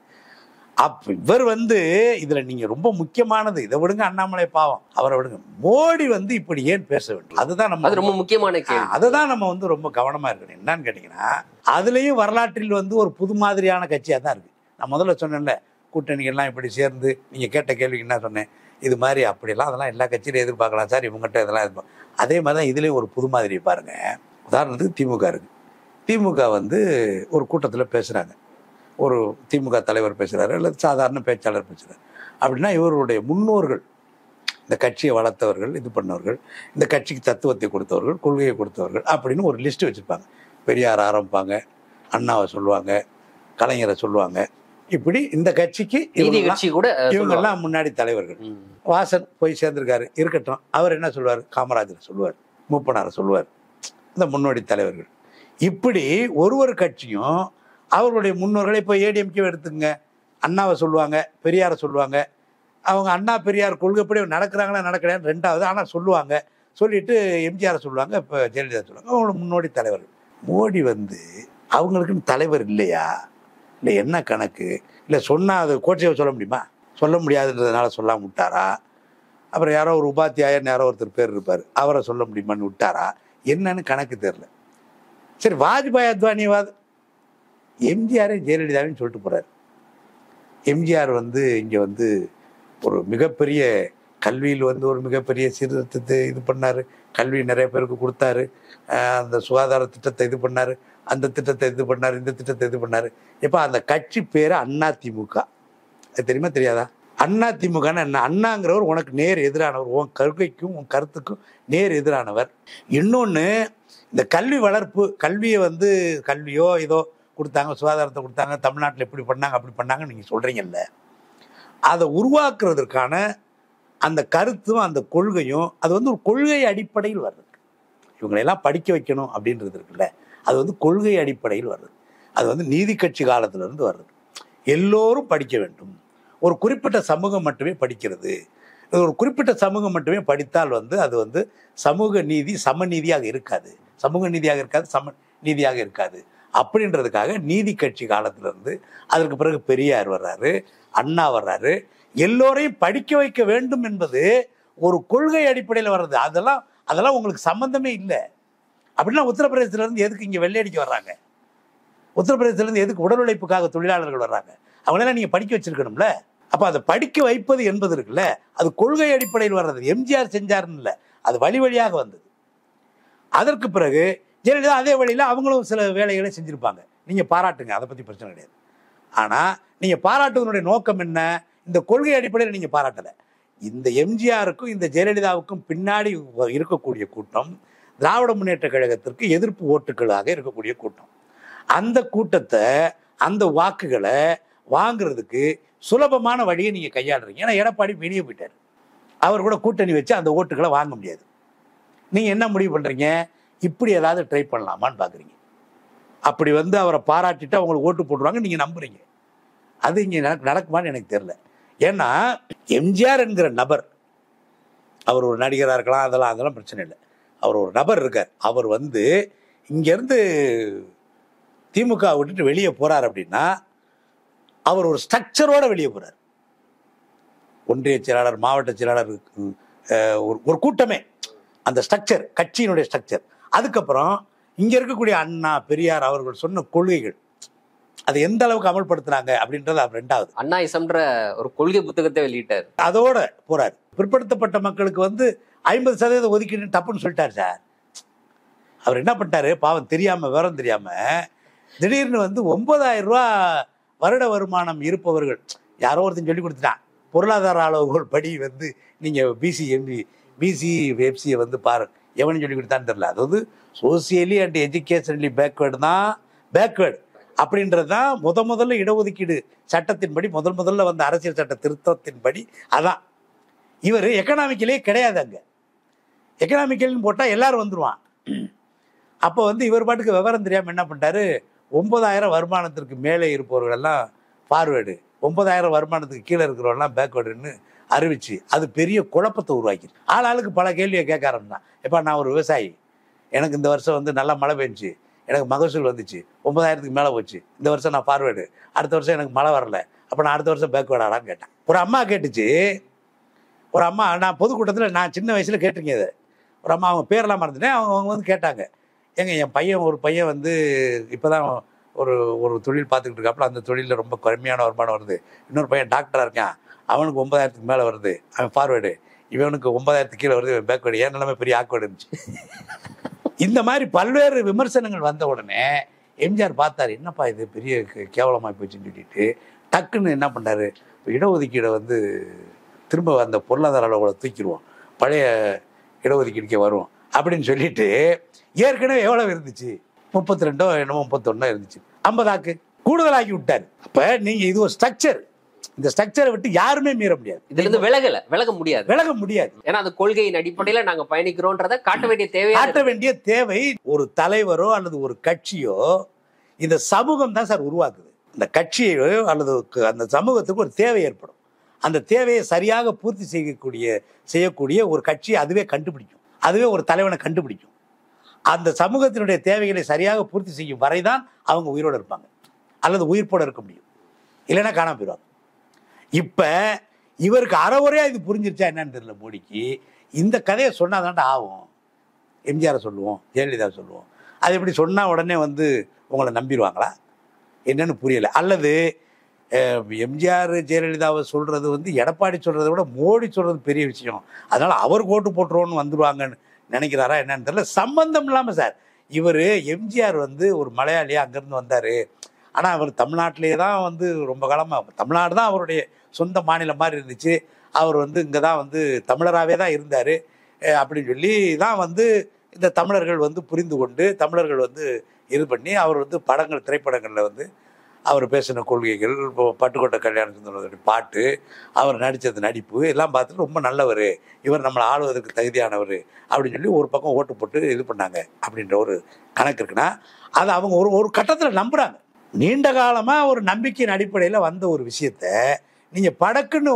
இவர் இதுல நீங்க ரொம்ப முக்கியமானது, இதை விடுங்க அண்ணாமலை பாவம், அவரை விடுங்க. மோடி இப்படி ஏன் பேச வேண்டும், அதுதான் நம்ம ரொம்ப முக்கியமான கேள்வி. அதுதான் நம்ம ரொம்ப கவனமா இருக்கணும். என்னன்னு கேட்டீங்கன்னா அதுலயும் வரலாற்றில் ஒரு புது மாதிரியான கட்சியா தான் இருக்கு. நான் முதல்ல சொன்னேன்ல, கூட்டணிகள்லாம் இப்படி சேர்ந்து நீங்க கேட்ட கேள்விக்கு என்ன சொன்னேன், இது மாதிரி அப்படிலாம் அதெல்லாம் எல்லா கட்சியிலும் எதிர்பார்க்கலாம் சார், இவங்ககிட்ட இதெல்லாம் அதே மாதிரி தான் இதுலேயும் ஒரு புது மாதிரி பாருங்க. உதாரணத்துக்கு திமுக இருக்கு. திமுக ஒரு கூட்டத்தில் பேசுகிறாங்க, ஒரு திமுக தலைவர் பேசுகிறாரு அல்லது சாதாரண பேச்சாளர் பேசுகிறார் அப்படின்னா, இவருடைய முன்னோர்கள், இந்த கட்சியை வளர்த்தவர்கள், இது பண்ணவர்கள், இந்த கட்சிக்கு தத்துவத்தை கொடுத்தவர்கள், கொள்கையை கொடுத்தவர்கள் அப்படின்னு ஒரு லிஸ்ட்டு வச்சுருப்பாங்க. பெரியார் ஆரம்பிப்பாங்க, அண்ணாவை சொல்லுவாங்க, கலைஞரை சொல்லுவாங்க. இப்படி இந்த கட்சிக்கு இவங்கெல்லாம் முன்னாடி தலைவர்கள். வாசன் போய் சேர்ந்திருக்காரு, இருக்கட்டும், அவர் என்ன சொல்லுவார், காமராஜரை சொல்லுவார், மூப்பனாரை சொல்லுவார், இந்த முன்னோடி தலைவர்கள். இப்படி ஒரு கட்சியும் அவர்களுடைய முன்னோர்களை இப்போ ஏடிஎம்கே எடுத்துங்க, அண்ணாவை சொல்லுவாங்க, பெரியாரை சொல்லுவாங்க. அவங்க அண்ணா பெரியார் கொள்கைப்படி நடக்கிறாங்களா நடக்கிறான்னு ரெண்டாவது, ஆனால் சொல்லுவாங்க. சொல்லிட்டு எம்ஜிஆரை சொல்லுவாங்க, இப்போ ஜெயலலிதா சொல்லுவாங்க, அவங்களோட முன்னோடி தலைவர்கள். மோடி அவங்களுக்குன்னு தலைவர் இல்லையா, இல்லை என்ன கணக்கு, இல்லை சொன்னால் அது கோட்சையை சொல்ல முடியுமா, சொல்ல முடியாதுன்றதுனால சொல்லாமல் விட்டாரா, அப்புறம் யாரோ ஒரு உபாத்தியாயன்னு யாரோ ஒருத்தர் பேர் இருப்பார், அவரை சொல்ல முடியுமான்னு விட்டாரா, என்னன்னு கணக்கு தெரில. சரி, வாஜ்பாய் அத்வானிவாது எம்ஜிஆரே ஜெயலலிதாவின்னு சொல்லிட்டு போகிறார். எம்ஜிஆர் இங்கே ஒரு மிகப்பெரிய கல்வியில் ஒரு மிகப்பெரிய சீர்திருத்தத்தை இது பண்ணார், கல்வி நிறைய பேருக்கு கொடுத்தாரு, அந்த சுகாதார திட்டத்தை இது பண்ணார், அந்த திட்டத்தை இது பண்ணார், இந்த திட்டத்தை இது பண்ணார். இப்போ அந்த கட்சி பேர் அதிமுக, அது தெரியுமா தெரியாதா? அதிமுகன்னு என்ன? அண்ணாங்கிறவர் உனக்கு நேர் எதிரானவர், உன் கொள்கைக்கும் உன் கருத்துக்கும் நேர் எதிரானவர். இன்னொன்று, இந்த கல்வி வளர்ப்பு, கல்வியை கல்வியோ ஏதோ கொடுத்தாங்க, சுகாதாரத்தை கொடுத்தாங்க, தமிழ்நாட்டில் எப்படி பண்ணாங்க அப்படி பண்ணாங்கன்னு நீங்கள் சொல்கிறீங்கல்ல, அதை உருவாக்குறதுக்கான அந்த கருத்தும் அந்த கொள்கையும் அது ஒரு கொள்கை அடிப்படையில் வர்றது. இவங்களெல்லாம் படிக்க வைக்கணும் அப்படின்றது இருக்குல்ல, அது கொள்கை அடிப்படையில் வர்றது. அது நீதி கட்சி காலத்திலிருந்து வர்றது. எல்லோரும் படிக்க வேண்டும், ஒரு குறிப்பிட்ட சமூகம் மட்டுமே படிக்கிறது, ஒரு குறிப்பிட்ட சமூகம் மட்டுமே படித்தால் அது சமூக நீதி சமநீதியாக இருக்காது, சமூக நீதியாக இருக்காது, சம நீதியாக இருக்காது அப்படின்றதுக்காக நீதி கட்சி காலத்திலிருந்து அதற்கு பிறகு பெரியார் வர்றாரு, அண்ணா வர்றாரு. எல்லோரையும் படிக்க வைக்க வேண்டும் என்பது ஒரு கொள்கை அடிப்படையில் வர்றது. அதெல்லாம் உங்களுக்கு சம்பந்தமே இல்லை. அப்படின்னா உத்தரப்பிரதேசத்திலிருந்து எதுக்கு இங்கே வெள்ளையடிக்க வர்றாங்க, உத்தரப்பிரதேசத்திலிருந்து எதுக்கு உடல் உழைப்புக்காக தொழிலாளர்கள் வர்றாங்க, அவங்களெல்லாம் நீங்கள் படிக்க வச்சிருக்கணும்ல. அப்போ அதை படிக்க வைப்பது என்பது இருக்குல்ல, அது கொள்கை அடிப்படையில் வர்றது. எம்ஜிஆர் செஞ்சாருன்னு இல்லை, அது வழி வழியாக வந்தது. அதற்கு பிறகு ஜெயலலிதா அதே வழியில் அவங்களும் சில வேலைகளை செஞ்சுருப்பாங்க, நீங்கள் பாராட்டுங்க, அதை பற்றி பிரச்சனை கிடையாது. ஆனால் நீங்கள் பாராட்டுவதனுடைய நோக்கம் என்ன, இந்த கொள்கை அடிப்படையில் நீங்கள் பாராட்டலை. இந்த எம்ஜிஆருக்கும் இந்த ஜெயலலிதாவுக்கும் பின்னாடி இருக்கக்கூடிய கூட்டம் திராவிட முன்னேற்ற கழகத்திற்கு எதிர்ப்பு ஓட்டுகளாக இருக்கக்கூடிய கூட்டம். அந்த கூட்டத்தை, அந்த வாக்குகளை வாங்குறதுக்கு சுலபமான வழியை நீங்கள் கையாளுறீங்க. ஏன்னா எடப்பாடி வெளியே போயிட்டார், அவர் கூட கூட்டணி வச்சு அந்த ஓட்டுகளை வாங்க முடியாது. நீங்கள் என்ன முடிவு பண்ணுறீங்க, இப்படி ஏதாவது ட்ரை பண்ணலாமான்னு பார்க்குறீங்க. அப்படி அவரை பாராட்டிட்டு அவங்களுக்கு ஓட்டு போட்டுருவாங்க, நீங்கள் நம்புறீங்க. அது இங்கே நடக்குமான்னு எனக்கு தெரியல. ஏன்னா எம்ஜிஆர் என்கிற நபர், அவர் ஒரு நடிகராக இருக்கலாம், அதெல்லாம் பிரச்சனை இல்லை. அவர் ஒரு நபர் இருக்கார். அவர் இங்கேருந்து திமுக விட்டுட்டு வெளியே போகிறார் அப்படின்னா அவர் ஒரு ஸ்ட்ரக்சரோட வெளியே போகிறார். ஒன்றிய செயலாளர், மாவட்ட செயலாளர், ஒரு கூட்டமே அந்த ஸ்ட்ரக்சர், கட்சியினுடைய ஸ்ட்ரக்சர். அதுக்கப்புறம் இங்க இருக்கக்கூடிய அண்ணா பெரியார் அவர்கள் சொன்ன கொள்கைகள் அதை எந்த அளவுக்கு அமல்படுத்துறாங்க அப்படின்றது அவர் ரெண்டாவது. அண்ணா இசம்ன்ற ஒரு கொள்கை புத்தகத்தை வெளியிட்டார். அதோட போறாரு. பிற்படுத்தப்பட்ட மக்களுக்கு 50% ஒதுக்கீடு தப்புன்னு சொல்லிட்டாரு சார். அவர் என்ன பண்ணிட்டாரு, பாவம் தெரியாம விவரம் தெரியாம திடீர்னு 9,000 ரூபாய் வருட வருமானம் இருப்பவர்கள் யாரோ ஒருத்தன் சொல்லி கொடுத்துட்டான். பொருளாதார அளவுகள் படி நீங்க பிசி எஃப்சியை பாருங்க, எவனும் சொல்லி கொடுத்தான்னு தெரியல. அதாவது சோசியலி அண்ட் எஜுகேஷனலி பேக்வேர்டு தான், பேக்வேர்டு அப்படின்றது தான் முதல்ல இடஒதுக்கீடு சட்டத்தின்படி முதல்ல அரசியல் சட்ட திருத்தத்தின்படி அதான். இவர் எக்கனாமிக்கலே கிடையாது. அங்கே எக்கனாமிக்கல்னு போட்டால் எல்லாரும் வந்துடுவான். அப்போ இவர் பாட்டுக்கு விவரம் தெரியாமல் என்ன பண்ணிட்டாரு, 9,000 வருமானத்திற்கு மேலே இருப்பவர்களெல்லாம் ஃபார்வேர்டு, 9,000 வருமானத்துக்கு கீழே இருக்கிறவங்கலாம் பேக்வேர்டுன்னு அறிவிச்சு அது பெரிய குழப்பத்தை உருவாக்கி ஆளாளுக்கு பல கேள்வியை கேட்க ஆரம்பிச்சான். எப்போ நான் ஒரு விவசாயி, எனக்கு இந்த வருஷம் நல்லா மழை பெஞ்சு எனக்கு மகசூல் வந்துச்சு, 9,000க்கு மேலே போச்சு, இந்த வருஷம் நான் ஃபார்வேர்டு, அடுத்த வருஷம் எனக்கு மழை வரல, அப்போ நான் அடுத்த வருஷம் பேக்வேர்டாடான்னு கேட்டேன். ஒரு அம்மா கேட்டுச்சு. ஒரு அம்மா, நான் பொதுக்கூட்டத்தில் நான் சின்ன வயசில் கேட்டிருக்கேன் இது. ஒரு அம்மா, அவங்க பேரெல்லாம் மறந்துட்டேன், அவங்க கேட்டாங்க, ஏங்க என் பையன் ஒரு பையன் இப்போ தான் ஒரு தொழில் பார்த்துக்கிட்டு இருக்காப்புல, அந்த தொழிலில் ரொம்ப கம்மியான வருமானம் வருது, இன்னொரு பையன் டாக்டராக இருக்கான், அவனுக்கு 9,000க்கு மேலே வருது, அவன் ஃபார்வேர்டு, இவனுக்கு 9,000க்கு கீழே வருது, இவன் பேக்வேர்டு, ஏன் நிலைமை பெரிய ஆக்வேர்டு இருந்துச்சு. இந்த மாதிரி பல்வேறு விமர்சனங்கள் வந்த உடனே எம்ஜிஆர் பார்த்தாரு, என்னப்பா இது பெரிய கேவலமாக போச்சுன்னு சொல்லிட்டு டக்குன்னு என்ன பண்ணாரு, இடஒதுக்கீடை திரும்ப அந்த பொருளாதார அளவுகளை தூக்கிடுவோம், பழைய இடஒதுக்கீடுக்கே வரும் அப்படின்னு சொல்லிட்டு, ஏற்கனவே எவ்வளவு இருந்துச்சு, 32 என்னமோ 31 இருந்துச்சு, 50 கூடுதலாக்கி விட்டாரு. அப்ப நீங்க இது ஒரு ஸ்ட்ரக்சர், இந்த ஸ்ட்ரக்சரை விட்டு யாருமே மீற முடியாது. இதுல இருந்து விலக முடியாது. ஏன்னா அந்த கொள்கையின் அடிப்படையில நாங்க பயணிக்கிறோம்ன்றத காட்ட வேண்டிய தேவை ஒரு தலைவரோ அல்லது ஒரு கட்சியோ, இந்த சமூகம் தான் சார் உருவாக்குது. இந்த கட்சியோ அல்லது அந்த சமூகத்துக்கு ஒரு தேவை ஏற்படும். அந்த தேவையை சரியாக பூர்த்தி செய்யக்கூடிய ஒரு கட்சி அதுவே கண்டுபிடிக்கும், அதுவே ஒரு தலைவனை கண்டுபிடிக்கும். அந்த சமூகத்தினுடைய தேவைகளை சரியாக பூர்த்தி செய்யும் வரைதான் அவங்க உயிரோடு இருப்பாங்க அல்லது உயிர்ப்போடு இருக்க முடியும், இல்லைன்னா காணாம போயிடுவாங்க. இப்ப இவருக்கு அறவுரையா இது புரிஞ்சிருச்சா என்னன்னு தெரியல மோடிக்கு. இந்த கதையை சொன்னாதான்டா ஆகும். எம்ஜிஆரை சொல்லுவோம், ஜெயலலிதா சொல்லுவோம், அது எப்படி சொன்னா உடனே உங்களை நம்பிடுவாங்களா என்னன்னு புரியல. அல்லது எம்ஜிஆர் ஜெயலலிதாவை சொல்றது எடப்பாடி சொல்றதை விட மோடி சொல்றது பெரிய விஷயம், அதனால அவர் ஓட்டு போட்டுருவோன்னு வந்துருவாங்கன்னு நினைக்கிறாரா என்னன்னு தெரியல. சம்பந்தம் இல்லாம சார், இவர் எம்ஜிஆர் ஒரு மலையாளியா அங்கிருந்து வந்தாரு, ஆனால் அவர் தமிழ்நாட்டிலே தான் ரொம்ப காலமாக, தமிழ்நாடு தான் அவருடைய சொந்த மாநிலம் மாதிரி இருந்துச்சு, அவர் இங்கே தான் தமிழராகவே தான் இருந்தார் அப்படின்னு சொல்லி தான் இந்த தமிழர்கள் புரிந்து கொண்டு தமிழர்கள் இது பண்ணி அவர் படங்கள் திரைப்படங்களில் அவர் பேசின கொள்கைகள், பட்டுக்கோட்டை கல்யாண பாட்டு, அவர் நடித்தது நடிப்பு எல்லாம் பார்த்துட்டு ரொம்ப நல்லவர், இவர் நம்மளை ஆளுவதற்கு தகுதியானவர் அப்படின்னு சொல்லி ஒரு பக்கம் ஓட்டு போட்டு இது பண்ணாங்க அப்படின்ற ஒரு கணக்கு இருக்குன்னா, அதை அவங்க ஒரு கட்டத்தில் நம்புகிறாங்க. நீண்ட காலமாக ஒரு நம்பிக்கையின் அடிப்படையில் வந்த ஒரு விஷயத்த நீங்கள் படக்குன்னு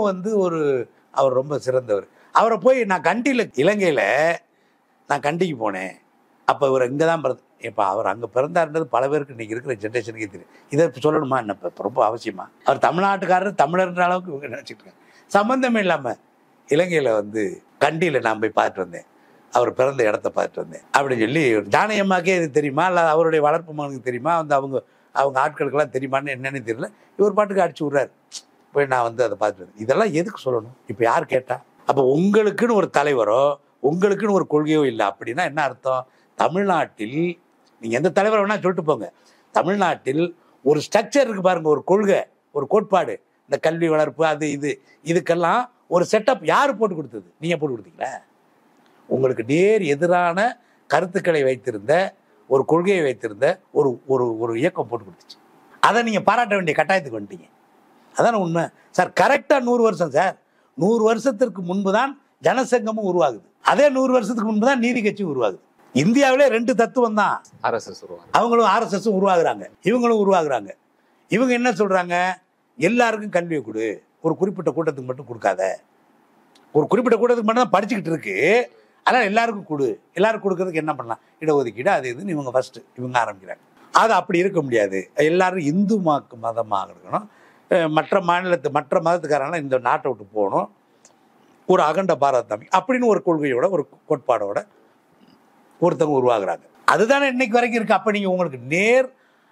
அவர் ரொம்ப சிறந்தவர், அவரை போய் நான் இலங்கையில் நான் கண்டிக்கு போனேன், அப்போ இவர் இங்கே தான் இப்போ அவர் அங்கே பிறந்தாருன்றது பல பேருக்கு இன்றைக்கி இருக்கிற ஜென்ரேஷனுக்கே தெரியும். இதை சொல்லணுமா என்ன இப்போ ரொம்ப அவசியமா? அவர் தமிழ்நாட்டுக்காரர் தமிழர்ன்ற அளவுக்கு இவங்க நினச்சிட்டு இருக்காங்க. சம்மந்தமே இல்லாமல் இலங்கையில் கண்டியில் நான் போய் பார்த்துட்டு வந்தேன், அவர் பிறந்த இடத்த பார்த்துட்டு வந்தேன் அப்படின்னு சொல்லி, ஜானகியம்மாக்கே இது தெரியுமா இல்லை அவருடைய வளர்ப்பு மகனுக்கு தெரியுமா, அவங்க ஆட்களுக்கெல்லாம் தெரியுமான்னு என்னன்னு தெரியல, இவர் பாட்டுக்கு அடிச்சு விட்றாரு, போய் நான் அதை பார்த்துட்டு வந்தேன். இதெல்லாம் எதுக்கு சொல்லணும்? இப்போ யார் கேட்டா? அப்போ உங்களுக்குன்னு ஒரு தலைவரோ உங்களுக்குன்னு ஒரு கொள்கையோ இல்லை அப்படின்னா என்ன அர்த்தம்? தமிழ்நாட்டில் நீங்கள் எந்த தலைவரை வேணால் சொல்லிட்டு போங்க, தமிழ்நாட்டில் ஒரு ஸ்ட்ரக்சர் இருக்குது பாருங்கள், ஒரு கொள்கை, ஒரு கோட்பாடு, இந்த கல்வி வளர்ப்பு அது இதுக்கெல்லாம் ஒரு செட்டப் யார் போட்டு கொடுத்தது? நீங்கள் போட்டு கொடுத்தீங்களா? உங்களுக்கு நேர் எதிரான கருத்துக்களை வைத்திருந்த ஒரு கொள்கையை வைத்திருந்த ஒரு ஒரு ஒரு இயக்கம் போட்டு கொடுத்துச்சு. அதை நீங்கள் பாராட்ட வேண்டிய கட்டாயத்துக்கு வந்துட்டீங்க. அதான உண்மை சார். கரெக்டாக 100 வருஷம் சார், 100 வருஷத்திற்கு முன்பு தான் ஜனசங்கமும் உருவாகுது, அதே 100 வருஷத்துக்கு முன்பு தான் நீதி கட்சி உருவாகுது. இந்தியாவிலே 2 தத்துவம் தான், அவங்களும் RSS உருவாகுறாங்க, இவங்களும் உருவாகுறாங்க. இவங்க என்ன சொல்றாங்க? எல்லாருக்கும் கல்வியை கொடு, ஒரு குறிப்பிட்ட கூட்டத்துக்கு மட்டும் கொடுக்காத, ஒரு குறிப்பிட்ட கூட்டத்துக்கு மட்டும் தான் படிச்சுக்கிட்டு இருக்கு, அதனால் எல்லாருக்கும் கொடு. எல்லாருக்கும் கொடுக்கறதுக்கு என்ன பண்ணலாம்? இடஒதுக்கீடு அது இதுன்னு இவங்க ஃபர்ஸ்ட் இவங்க ஆரம்பிக்கிறாங்க. அது அப்படி இருக்க முடியாது, எல்லாரும் இந்து மதமாக இருக்கணும், மற்ற மதத்துக்காரங்களாம் இந்த நாட்டை விட்டு போகணும், ஒரு அகண்ட பாரத நம்பிக்கை அப்படின்னு ஒரு கொள்கையோட ஒரு கோட்பாடோட ஒருத்தவங்க உருவாகுறாங்க. அதுதானே இன்னைக்கு வரைக்கும் இருக்கு. அப்போ நீங்கள் உங்களுக்கு நேர்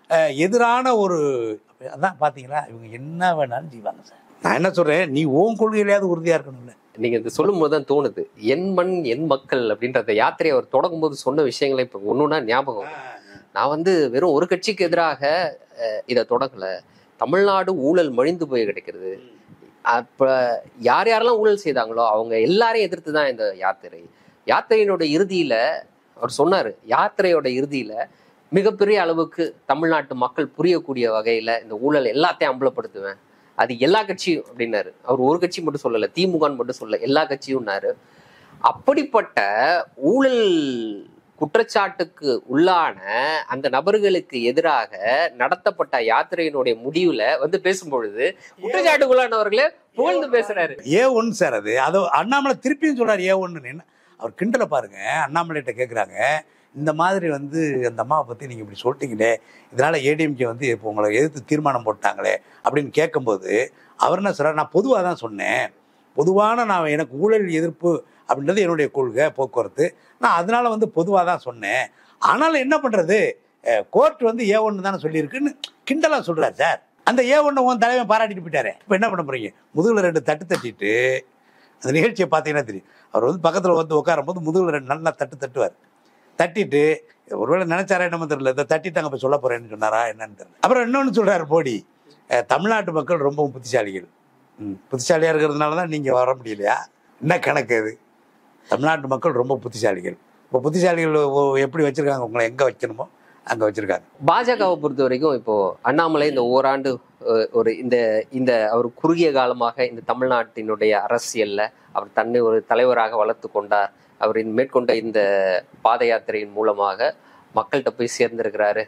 எதிரான ஒரு அதான் பார்த்தீங்களா, இவங்க என்ன வேணாலும் செய்வாங்க சார். நான் என்ன சொல்கிறேன், நீ உன் கொள்கையிலேயாவது உறுதியாக இருக்கணும்ல. நீங்க இது சொல்லும் போது தான் தோணுது, என் மண் என் மக்கள் அப்படின்ற அந்த யாத்திரையை அவர் தொடங்கும் போது சொன்ன விஷயங்களை இப்போ ஒன்னொன்னா ஞாபகம். நான் வெறும் ஒரு கட்சிக்கு எதிராக இதை தொடங்கல. தமிழ்நாடு ஊழல் மழிந்து போய் கிடைக்கிறது. அப்ப யார் யாரெல்லாம் ஊழல் செய்தாங்களோ அவங்க எல்லாரையும் எதிர்த்து தான் இந்த யாத்திரையினோட இறுதியில அவர் சொன்னாரு, யாத்திரையோட இறுதியில மிகப்பெரிய அளவுக்கு தமிழ்நாட்டு மக்கள் புரியக்கூடிய வகையில இந்த ஊழல் எல்லாத்தையும் அம்பலப்படுத்துவேன், அது எல்லா கட்சியும் அப்படின்னாரு. அவர் ஒரு கட்சி மட்டும் சொல்லல, திமுகன்னு மட்டும் சொல்ல, எல்லா கட்சியும்னாரு. அப்படிப்பட்ட ஊழல் குற்றச்சாட்டுக்கு உள்ளான அந்த நபர்களுக்கு எதிராக நடத்தப்பட்ட யாத்திரையினுடைய முடிவுல பேசும்பொழுது குற்றச்சாட்டுக்குள்ளானவர்களே புகழ்ந்து பேசுறாரு. ஒன்று சார், அது அண்ணாமலை திருப்பியும் சொல்றாரு ஒன்று. அவர் கிண்டலை பாருங்க. அண்ணாமலைகிட்ட கேட்குறாங்க, இந்த மாதிரி அந்த அம்மாவை பற்றி நீங்கள் இப்படி சொல்லிட்டீங்களே, இதனால ஏடிஎம்கே இப்போ உங்களை எதிர்த்து தீர்மானம் போட்டாங்களே அப்படின்னு கேட்கும்போது அவர் என்ன சொல்றாரு, நான் பொதுவாக தான் சொன்னேன், பொதுவான நான் எனக்கு ஊழல் எதிர்ப்பு அப்படின்றது என்னுடைய கொள்கை போக்குவரத்து, நான் அதனால பொதுவாக தான் சொன்னேன், ஆனாலும் என்ன பண்ணுறது, கோர்ட் A1 தானே சொல்லியிருக்குன்னு கிண்டலாக சொல்கிறார் சார். அந்த A1 உன் தலைவன் பாராட்டிட்டு போயிட்டாரு. இப்போ என்ன பண்ண போறீங்க, முதுகில் 2 தட்டு தட்டிட்டு, அந்த நிகழ்ச்சியை பார்த்தீங்கன்னா தெரியும், அவர் பக்கத்தில் உட்காரும் போது முதுகில் 2 நல்லா தட்டுவார். தட்டிட்டு ஒருவேளை நினைச்சாரா என்னமோ தெரியல, இதை தட்டிட்டு அங்கே போய் சொல்ல போறேன்னு சொன்னாரா என்னன்னு தெரியல. அப்புறம் இன்னொன்று சொல்றாரு மோடி, தமிழ்நாட்டு மக்கள் ரொம்பவும் புத்திசாலிகள், புத்திசாலியாக இருக்கிறதுனால தான் நீங்கள் வர முடியலையா, என்ன கணக்கு அது, தமிழ்நாட்டு மக்கள் ரொம்ப புத்திசாலிகள். இப்போ புத்திசாலிகள் எப்படி வச்சிருக்காங்க, உங்களை எங்கே வைக்கணுமோ அங்கே வச்சிருக்காங்க. பாஜகவை பொறுத்த வரைக்கும் இப்போ அண்ணாமலை இந்த ஓராண்டு ஒரு இந்த அவர் குறுகிய காலமாக இந்த தமிழ்நாட்டினுடைய அரசியல்ல அவர் தன்னை ஒரு தலைவராக வளர்த்து கொண்டார். அவர் மேற்கொண்ட இந்த பாத யாத்திரையின் மூலமாக மக்கள்கிட்ட போய் சேர்ந்திருக்கிறாரு,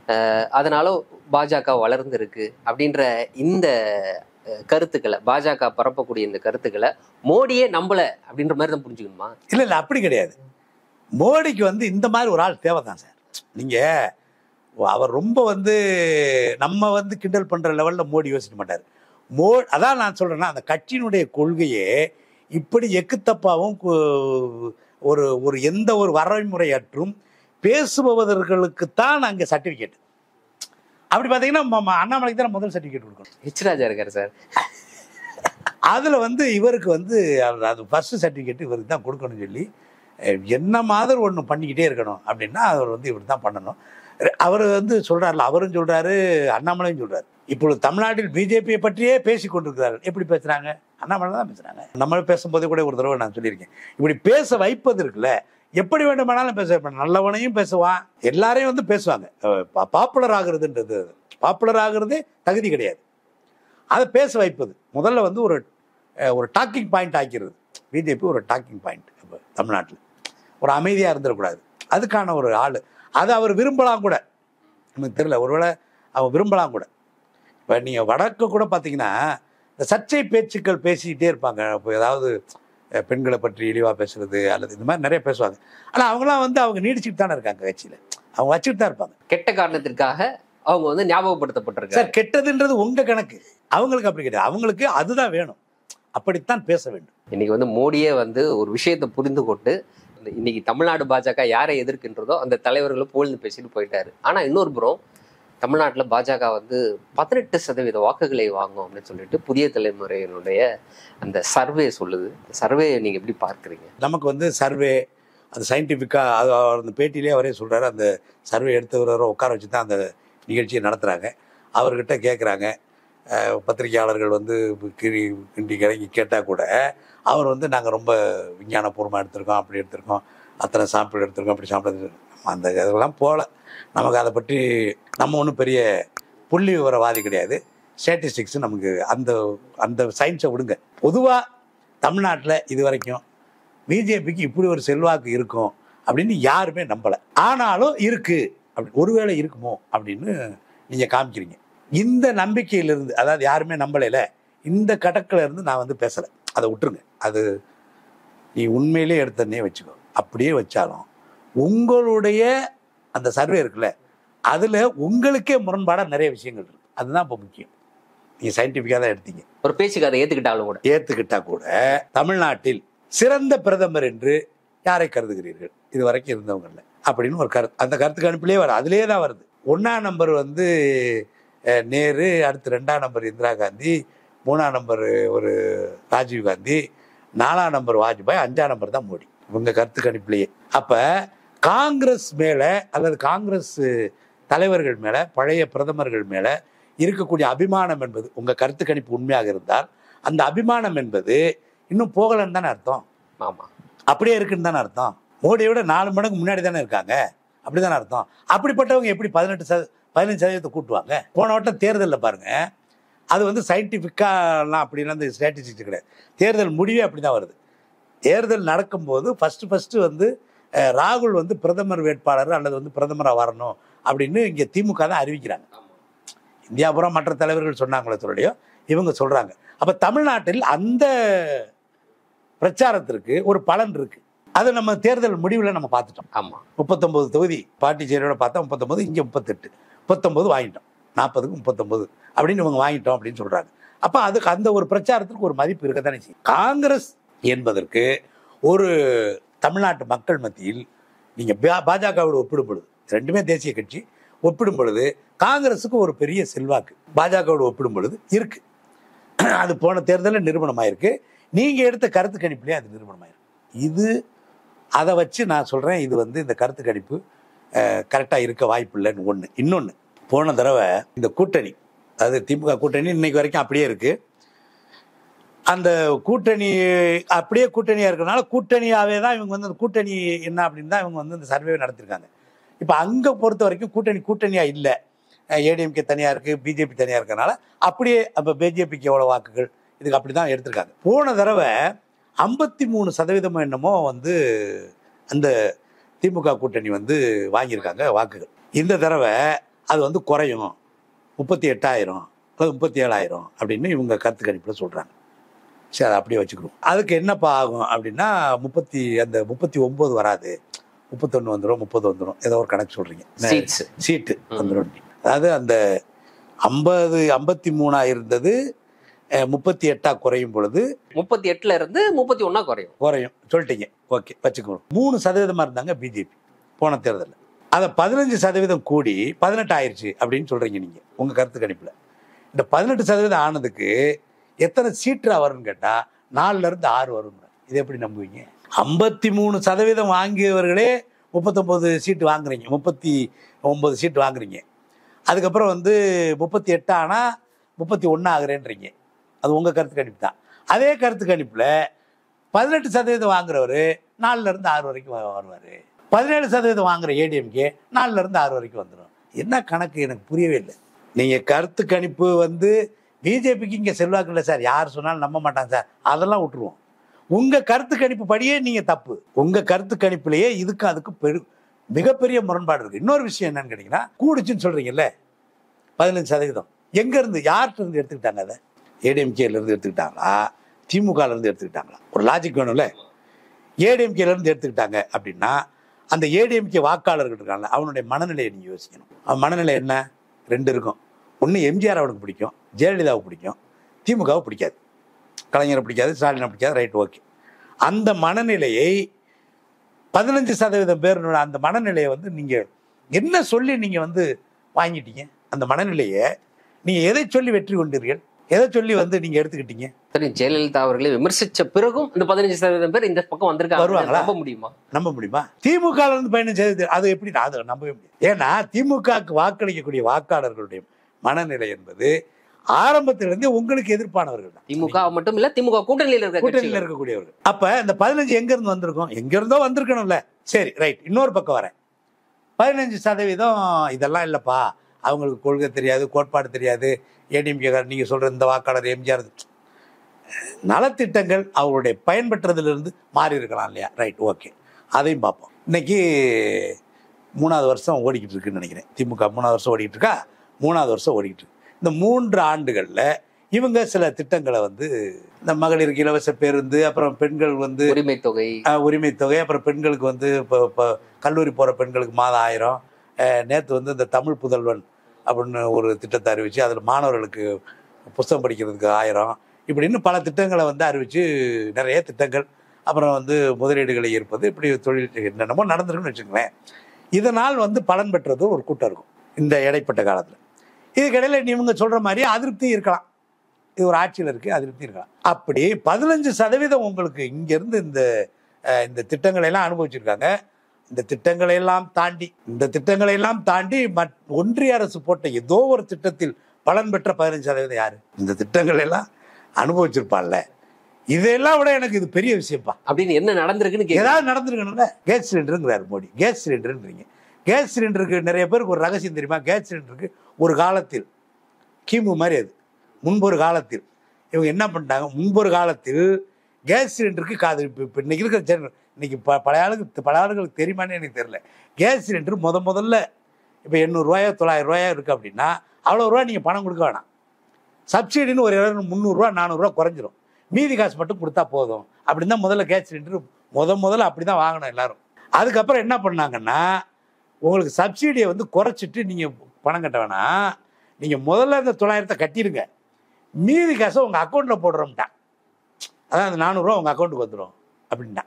அதனால பாஜக வளர்ந்துருக்கு அப்படின்ற இந்த கருத்துக்களை, பாஜக பரப்பக்கூடிய இந்த கருத்துக்களை மோடியே நம்பல அப்படின்ற மாதிரி தான் புரிஞ்சுக்கணுமா? இல்லை இல்லை, அப்படி கிடையாது. மோடிக்கு இந்த மாதிரி ஒரு ஆள் தேவை தான் சார். நீங்கள் அவர் ரொம்ப நம்ம கிண்டல் பண்ணுற லெவலில் மோடி யோசிக்க மாட்டார். அதான் நான் சொல்கிறேன்னா, அந்த கட்சியினுடைய கொள்கையே இப்படி எக்குத்தப்பாவும் ஒரு எந்த ஒரு வரைமுறையற்றும் பேசுபவர்களுக்குத்தான் அங்கே சர்டிஃபிகேட். அப்படி பார்த்தீங்கன்னா அண்ணாமலைக்கு தான் முதல் சர்டிஃபிகேட் கொடுக்கணும். ஹெச்ராஜா இருக்காரு சார். அதில் இவருக்கு அது ஃபர்ஸ்ட் சர்டிஃபிகேட் இவருக்கு தான் கொடுக்கணும்னு சொல்லி என்ன மாதிரி ஒன்று பண்ணிக்கிட்டே இருக்கணும் அப்படின்னா அவர் இவர் தான் பண்ணணும். அவர் சொல்கிறார்ல, அவரும் சொல்கிறாரு, அண்ணாமலையும் சொல்கிறார். இப்பொழுது தமிழ்நாட்டில் பிஜேபியை பற்றியே பேசி கொண்டிருக்கிறார்கள். எப்படி பேசுகிறாங்க, அண்ணாமலை தான் பேசுகிறாங்க. நம்மளும் பேசும்போதே கூட ஒரு தடவை நான் சொல்லியிருக்கேன், இப்படி பேச வைப்பது இருக்குல்ல, எப்படி வேண்டுமானாலும் பேச வைப்பாங்க, நல்லவனையும் பேசுவான், எல்லாரையும் பேசுவாங்க. பாப்புலர் ஆகுறதுன்றது, பாப்புலர் ஆகுறதே தகுதி கிடையாது, அதை பேச வைப்பது முதல்ல ஒரு டாக்கிங் பாயிண்ட் ஆக்கிறது. பிஜேபி ஒரு டாக்கிங் பாயிண்ட் இப்போ தமிழ்நாட்டில், ஒரு அமைதியாக இருந்துடக்கூடாது, அதுக்கான ஒரு ஆள். அதை அவர் விரும்பலாம் கூட, நமக்கு தெரியல, ஒருவேளை அவர் விரும்பலாம் கூட. இப்போ நீங்கள் வடக்கு கூட பார்த்தீங்கன்னா இந்த சர்ச்சை பேச்சுக்கள் பேசிக்கிட்டே இருப்பாங்க. இப்போ ஏதாவது பெண்களை பற்றி இழிவாக பேசுறது அல்லது இந்த மாதிரி நிறைய பேசுவாங்க. ஆனால் அவங்களாம் அவங்க நீடிச்சுட்டு தானே இருக்காங்க கட்சியில், அவங்க வச்சுட்டு தான் இருப்பாங்க. கெட்ட காரணத்திற்காக அவங்க ஞாபகப்படுத்தப்பட்டிருக்காங்க சார். கெட்டதுன்றது உங்கள் கணக்கு, அவங்களுக்கு அப்படி கிடையாது, அவங்களுக்கு அதுதான் வேணும், அப்படித்தான் பேச வேண்டும். இன்னைக்கு மோடியே ஒரு விஷயத்தை புரிந்து கொண்டு இன்னைக்கு தமிழ்நாடு பாஜக யாரை எதிர்க்கின்றதோ அந்த தலைவர்களும் புகழ்ந்து பேசிட்டு போயிட்டாரு. ஆனா இன்னொரு புறம் தமிழ்நாட்டில் பாஜக 18% வாக்குகளை வாங்கும் அப்படின்னு சொல்லிட்டு புதிய தலைமுறையினுடைய அந்த சர்வே சொல்லுது. சர்வே நீங்க எப்படி பார்க்குறீங்க? நமக்கு சர்வே அது சயின்டிஃபிக்காக அது அந்த பேட்டியிலே அவரே சொல்கிறாரு, அந்த சர்வே எடுத்தவரை உட்கார வச்சு தான் அந்த நிகழ்ச்சியை நடத்துகிறாங்க. அவர்கிட்ட கேட்குறாங்க, பத்திரிகையாளர்கள் கிண்டி கிளங்கி கேட்டால் கூட அவர் நாங்கள் ரொம்ப விஞ்ஞானபூர்வமாக எடுத்திருக்கோம், அப்படி எடுத்திருக்கோம், அத்தனை சாம்பிள் எடுத்திருக்கோம், அப்படி சாம்பிள் எடுத்திருக்கோம், அந்த இதெல்லாம் போகல. நமக்கு அதை பற்றி நம்ம ஒன்றும் பெரிய புள்ளி விவரவாதி கிடையாது, ஸ்டாட்டிஸ்டிக்ஸ் நமக்கு அந்த சயின்ஸை விடுங்க. பொதுவாக தமிழ்நாட்டில் இது வரைக்கும் பிஜேபிக்கு இப்படி ஒரு செல்வாக்கு இருக்கும் அப்படின்னு யாருமே நம்பலை. ஆனாலும் இருக்குது, அப்படி ஒருவேளை இருக்குமோ அப்படின்னு நீங்கள் காமிக்கிறீங்க. இந்த நம்பிக்கையிலிருந்து, அதாவது யாருமே நம்பலைல, இந்த கடக்கில் இருந்து நான் பேசலை, அதை விட்டுருங்க. அது நீ உண்மையிலே எடுத்தனே வச்சுக்கோ. அப்படியே வச்சாலும் உங்களுடைய அந்த சர்வே இருக்குல்ல, அதில் உங்களுக்கே முரண்பாடாக நிறைய விஷயங்கள் இருக்குது. அதுதான் இப்போ முக்கியம். நீங்கள் சயின்டிஃபிக்காக தான் எடுத்தீங்க. ஒரு பேச்சுக்கு அதை ஏற்றுக்கிட்டா கூட தமிழ்நாட்டில் சிறந்த பிரதமர் என்று யாரை கருதுகிறீர்கள் இது வரைக்கும் இருந்தவங்கல்ல அப்படின்னு ஒரு கருத்து. அந்த கருத்து கணிப்பிலே வரும். அதிலே தான் வருது. 1ஆம் நம்பர் வந்து நேரு, அடுத்து 2ஆம் நம்பர் இந்திரா காந்தி, 3ஆம் நம்பர் ஒரு ராஜீவ் காந்தி, 4ஆம் நம்பர் வாஜ்பாய், 5ஆம் நம்பர் தான் மோடி. இவங்க கருத்து கணிப்பிலேயே. அப்போ காங்கிரஸ் மேலே அல்லது காங்கிரஸ் தலைவர்கள் மேலே, பழைய பிரதமர்கள் மேலே இருக்கக்கூடிய அபிமானம் என்பது உங்கள் கருத்து கணிப்பு உண்மையாக இருந்தால் அந்த அபிமானம் என்பது இன்னும் போகலன்னு தானே அர்த்தம். ஆமாம், அப்படியே இருக்குன்னு தானே அர்த்தம். மோடியை விட 4 மடங்கு முன்னாடி தானே இருக்காங்க, அப்படி தானே அர்த்தம். அப்படிப்பட்டவங்க எப்படி 15% கூட்டுவாங்க? போன வட்டம் தேர்தலில் பாருங்க, அது வந்து சயின்டிஃபிக்காலாம் அப்படின்னா அந்த ஸ்ட்ராட்டஜிக்ஸ் கிடையாது. தேர்தல் முடிவே அப்படி தான் வருது. தேர்தல் நடக்கும்போது ஃபஸ்ட்டு வந்து ராகுல் வந்து பிரதமர் வேட்பாளர் அல்லது வந்து பிரதமராக வரணும் அப்படின்னு இங்கே திமுக தான் அறிவிக்கிறாங்க. இந்தியாபுரம் மற்ற தலைவர்கள் சொன்னாங்களே சொல்லியோ இவங்க சொல்கிறாங்க. அப்போ தமிழ்நாட்டில் அந்த பிரச்சாரத்திற்கு ஒரு பலன் இருக்கு. அது நம்ம தேர்தல் முடிவில் நம்ம பார்த்துட்டோம். ஆமாம், 39 தொகுதி பாண்டிச்சேரியோட பார்த்தா 39, இங்கே 38, 39 வாங்கிட்டோம். 40க்கு 39 அப்படின்னு இவங்க வாங்கிட்டோம் அப்படின்னு சொல்கிறாங்க. அப்போ அதுக்கு அந்த ஒரு பிரச்சாரத்துக்கு ஒரு மதிப்பு இருக்க தானே செய்யும். காங்கிரஸ் என்பதற்கு ஒரு தமிழ்நாட்டு மக்கள் மத்தியில் நீங்கள் பாஜகவோடு ஒப்பிடும் பொழுது, ரெண்டுமே தேசிய கட்சி, ஒப்பிடும் பொழுது காங்கிரஸுக்கு ஒரு பெரிய செல்வாக்கு பாஜகவோடு ஒப்பிடும் பொழுது இருக்கு. அது போன தேர்தலில் நிரூபணமாயிருக்கு. நீங்கள் எடுத்த கருத்து கணிப்புலேயே அது நிரூபணமாயிருக்கு. இது அதை வச்சு நான் சொல்கிறேன், இது வந்து இந்த கருத்து கணிப்பு கரெக்டாக இருக்க வாய்ப்பு இல்லைன்னு ஒன்று. இன்னொன்று, போன தடவை இந்த கூட்டணி, அதாவது திமுக கூட்டணி இன்னைக்கு வரைக்கும் அப்படியே இருக்குது. அந்த கூட்டணி அப்படியே கூட்டணியாக இருக்கிறனால கூட்டணியாகவே தான் இவங்க வந்து அந்த கூட்டணி என்ன அப்படின்னு தான் இவங்க வந்து இந்த சர்வே நடத்திருக்காங்க. இப்போ அங்கே பொறுத்த வரைக்கும் கூட்டணியாக இல்லை. ஏடிஎம்கே தனியாக இருக்குது, பிஜேபி தனியாக இருக்கிறனால அப்படியே அப்போ பிஜேபிக்கு எவ்வளோ வாக்குகள் இதுக்கு அப்படி தான் எடுத்திருக்காங்க. போன தடவை 53% என்னமோ வந்து அந்த திமுக கூட்டணி வந்து வாங்கியிருக்காங்க வாக்குகள். இந்த தடவை அது வந்து குறையும், 38,000 அல்லது 37,000 அப்படின்னு இவங்க கருத்து கணிப்பில் சொல்கிறாங்க. சரி, அதை அப்படியே வச்சுக்கிறோம். அதுக்கு என்னப்பா ஆகும் அப்படின்னா 39 வராது, 31 வந்துடும், 30 வந்துடும், ஏதோ ஒரு கணக்கு சொல்கிறீங்க. சீட்டு வந்துடும். அதாவது அந்த 53 இருந்தது 38 குறையும் பொழுது 38 இருந்து 31 குறையும் சொல்லிட்டீங்க. ஓகே, வச்சுக்கணும். 3% இருந்தாங்க பிஜேபி போன தேர்தலில். அதை 15% கூடி 18 ஆயிடுச்சு அப்படின்னு சொல்கிறீங்க நீங்கள் உங்கள் கருத்து கணிப்பில். இந்த 18% ஆனதுக்கு எத்தனை சீட்டா வரும்னு கேட்டால் 4லேருந்து 6 வரும். இது எப்படி நம்புவீங்க? 53% வாங்கியவர்களே 39 சீட்டு வாங்குறீங்க, 39 சீட்டு வாங்குறீங்க. அதுக்கப்புறம் வந்து 38 ஆனால் 31 ஆகுறேன்றீங்க. அது உங்கள் கருத்து கணிப்பு தான். அதே கருத்து கணிப்பில் 18% வாங்குறவர் 4லேருந்து 6 வரைக்கும் வருவார். 17% வாங்குற ஏடிஎம்கே 4லேருந்து 6 வரைக்கும் வந்துடும். என்ன கணக்கு எனக்கு புரியவே இல்லை. நீங்கள் கருத்து கணிப்பு வந்து பிஜேபிக்கு இங்கே செல்வாக்கு இல்லை சார், யார் சொன்னாலும் நம்ப மாட்டாங்க சார், அதெல்லாம் விட்டுருவோம். உங்கள் கருத்து கணிப்பு படியே நீங்கள் தப்பு. உங்கள் கருத்து கணிப்புலேயே இதுக்கு அதுக்கு மிகப்பெரிய முரண்பாடு இருக்குது. இன்னொரு விஷயம் என்னன்னு கேட்டிங்கன்னா, கூடுச்சுன்னு சொல்கிறீங்கல்ல 15%, எங்கேருந்து யார்கிட்ட இருந்து எடுத்துக்கிட்டாங்க? அதை ஏடிஎம்கேலேருந்து எடுத்துக்கிட்டாங்களா, திமுகலேருந்து எடுத்துக்கிட்டாங்களா? ஒரு லாஜிக் வேணும்ல. ஏடிஎம்கேலேருந்து எடுத்துக்கிட்டாங்க அப்படின்னா அந்த ஏடிஎம்கே வாக்காளர்கள் இருக்காங்க, அவனுடைய மனநிலையை நீங்கள் யோசிக்கணும். அவன் மனநிலை என்ன? 2 இருக்கும். ஒன்று, எம்ஜிஆர் அவனுக்கு பிடிக்கும், ஜெயலலிதாவுக்கு பிடிக்கும், திமுகவை பிடிக்காது, கலைஞரை பிடிக்காது, ஸ்டாலினை பிடிக்காது. Right, okay. அந்த மனநிலையை 15% பேர் அந்த மனநிலையை வந்து நீங்கள் என்ன சொல்லி நீங்கள் வந்து வாங்கிட்டீங்க? அந்த மனநிலையை நீங்கள் எதை சொல்லி வெற்றி கொண்டீர்கள்? எதை சொல்லி வந்து நீங்கள் எடுத்துக்கிட்டீங்க? சரி, ஜெயலலிதா அவர்களை விமர்சித்த பிறகும் இந்த 15% பேர் இந்த பக்கம் வந்திருக்காங்க. வருவாங்களா? நம்ப முடியுமா? திமுக 15% அது எப்படி? அதை நம்பவே முடியாது. ஏன்னா திமுகவுக்கு வாக்களிக்கக்கூடிய வாக்காளர்களுடைய மனநிலை என்பது ஆரம்பத்திலிருந்தே உங்களுக்கு எதிர்ப்பானவர்கள் தான். திமுக மட்டும் இல்ல, திமுக கூட்டணியில் இருக்கக்கூடியவர்கள். அப்ப இந்த 15 எங்க இருந்து வந்திருக்கும்? எங்க இருந்தோ வந்திருக்கணும்ல. சரி, ரைட். இன்னொரு பக்கம் வரேன். 15% இதெல்லாம் இல்லப்பா, அவங்களுக்கு கொள்கை தெரியாது, கோட்பாடு தெரியாது, ஏடிஎம்கே நீங்க சொல்ற இந்த வாக்காளர் எம்ஜிஆர் நலத்திட்டங்கள் அவருடைய பயன்பெற்றதிலிருந்து மாறி இருக்கலாம் இல்லையா? ரைட், ஓகே, அதையும் பார்ப்போம். இன்னைக்கு 3வது வருஷம் ஓடிக்கிட்டு இருக்குன்னு நினைக்கிறேன். திமுக 3வது வருஷம் ஓடிக்கிட்டு இருக்கா, 3வது வருஷம் ஓடிக்கிட்டு இருக்கு. இந்த 3 ஆண்டுகளில் இவங்க சில திட்டங்களை வந்து, இந்த மகளிருக்கு இலவச பேருந்து, அப்புறம் பெண்கள் வந்து உரிமை தொகை, அப்புறம் பெண்களுக்கு வந்து இப்போ கல்லூரி போகிற பெண்களுக்கு மாதம் 1000, நேற்று வந்து இந்த தமிழ் புதல்வன் அப்படின்னு ஒரு திட்டத்தை அறிவிச்சு அதில் மாணவர்களுக்கு புஸ்தகம் படிக்கிறதுக்கு 1000 இப்படின்னு பல திட்டங்களை வந்து அறிவித்து நிறைய திட்டங்கள், அப்புறம் வந்து முதலீடுகளை ஈர்ப்பது, இப்படி தொழில் என்னென்னமோ நடந்திருக்குன்னு வச்சுக்கோங்களேன். இதனால் வந்து பலன் பெற்றது ஒரு கூட்டம் இருக்கும் இந்த இடைப்பட்ட காலத்தில். இதுக்கிடையில் இவங்க சொல்கிற மாதிரி அதிருப்தி இருக்கலாம், இது ஒரு ஆட்சியில் இருக்குது, அதிருப்தி இருக்கலாம். அப்படி 15% உங்களுக்கு இங்கேருந்து இந்த திட்டங்களையெல்லாம் அனுபவிச்சிருக்காங்க. இந்த திட்டங்களையெல்லாம் தாண்டி ஒன்றிய அரசு போட்ட ஏதோ ஒரு திட்டத்தில் பலன் பெற்ற 15% யாரு? இந்த திட்டங்கள் எல்லாம் அனுபவிச்சிருப்பான்ல. இதெல்லாம் விட எனக்கு இது பெரிய விஷயம்ப்பா. அப்படின்னு என்ன நடந்திருக்குன்னு ஏதாவது நடந்திருக்கணும்ல. கேஸ் சிலிண்டருங்கிறாரு மோடி. கேஸ் சிலிண்டருன்றீங்க. கேஸ் சிலிண்டருக்கு நிறைய பேருக்கு ஒரு ரகசியம் தெரியுமா? கேஸ் சிலிண்டருக்கு ஒரு காலத்தில் கிமு மாதிரி அது முன்பொரு காலத்தில் இவங்க என்ன பண்ணிட்டாங்க, முன்பொரு காலத்தில் கேஸ் சிலிண்டருக்கு காது இப்போ இன்னைக்கு இருக்கிற இன்னைக்கு பல ஆளுகளுக்கு தெரியுமான்னு எனக்கு தெரியல. கேஸ் சிலிண்டர் முதல்ல இப்போ 800 ரூபாயோ 900 ரூபாயோ இருக்குது அப்படின்னா அவ்வளோ ரூபா நீங்கள் பணம் கொடுக்க வேணாம். சப்சிடின்னு ஒரு 300 ரூபா 400 ரூபா குறைஞ்சிரும். மீதி காசு மட்டும் கொடுத்தா போதும் அப்படின்னு தான் முதல்ல கேஸ் சிலிண்டர் முதல்ல அப்படி தான் வாங்கணும் எல்லாரும். அதுக்கப்புறம் என்ன பண்ணாங்கன்னா, உங்களுக்கு சப்சிடியை வந்து குறைச்சிட்டு நீங்கள் பணம் கட்ட வேணாம், நீங்கள் முதல்ல இந்த 900 கட்டிடுங்க, மீதி காசை உங்கள் அக்கௌண்ட்டில் போடுறோம்ட்டான். அதான் அந்த 400 ரூபா உங்கள் அக்கௌண்ட்டுக்கு வந்துடும் அப்படின்ட்டான்.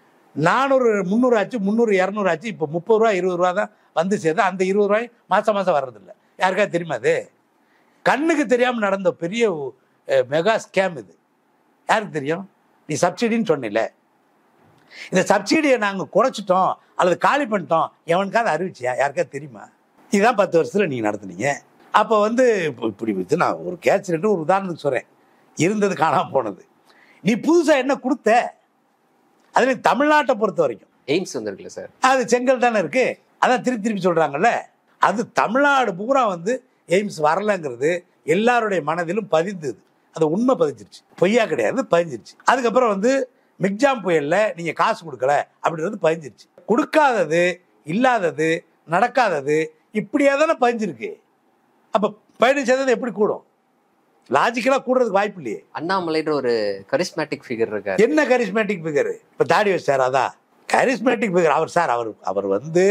400 300 ஆச்சு, 300 200 ஆச்சு, இப்போ 30 ரூபா 20 ரூபா தான் வந்து சேர்ந்து. அந்த 20 ரூபாய் மாதம் வர்றதில்லை. யாருக்காவது தெரியுமா? அது கண்ணுக்கு தெரியாமல் நடந்த பெரிய மெகா ஸ்கேம் இது. யாருக்கு தெரியும்? நீ சப்சிடின்னு சொன்னில, இந்த சப்சிடியை நாங்கள் குறைச்சிட்டோம் அல்லது காலி பண்ணிட்டோம், எவனுக்காவது அறிவிச்சியா? யாருக்காவது தெரியுமா? இதுதான் 10 வருஷத்தில் நீங்கள் நடத்துனீங்க. அப்போ வந்து இப்படி வச்சு நான் ஒரு கேஸ் சிலிண்டர் ஒரு உதாரணத்துக்கு சொல்கிறேன், இருந்தது காணாமல் போனது. நீ புதுசாக என்ன கொடுத்த? அதில் தமிழ்நாட்டை பொறுத்த வரைக்கும் எய்ம்ஸ் வந்துருக்குல்ல சார், அது செங்கல் தானே இருக்குது. அதான் திருப்பி சொல்கிறாங்கல்ல, அது தமிழ்நாடு பூரா வந்து எய்ம்ஸ் வரலைங்கிறது எல்லாருடைய மனதிலும் பதிந்தது. அது உண்மை பதிஞ்சிருச்சு, பொய்யா கிடையாது, பதிஞ்சிருச்சு. அதுக்கப்புறம் வந்து மிக்ஜாம் புயலில் நீங்கள் காசு கொடுக்கல அப்படின்றது பதிஞ்சிருச்சு. கொடுக்காதது, இல்லாதது, நடக்காதது இப்படியே தானே பதிஞ்சிருக்கு. அப்போ 15% எப்படி கூடும்? லாஜிக்கலாக கூடுறதுக்கு வாய்ப்பு இல்லையே. அண்ணாமலைன்ற ஒரு கரிஸ்மேட்டிக் ஃபிகர் இருக்காரு. என்ன கரிஸ்மேட்டிக் ஃபிகர்? இப்போ தாடி வச்சார், அதான் கரிஸ்மேட்டிக் ஃபிகர். அவர் வந்து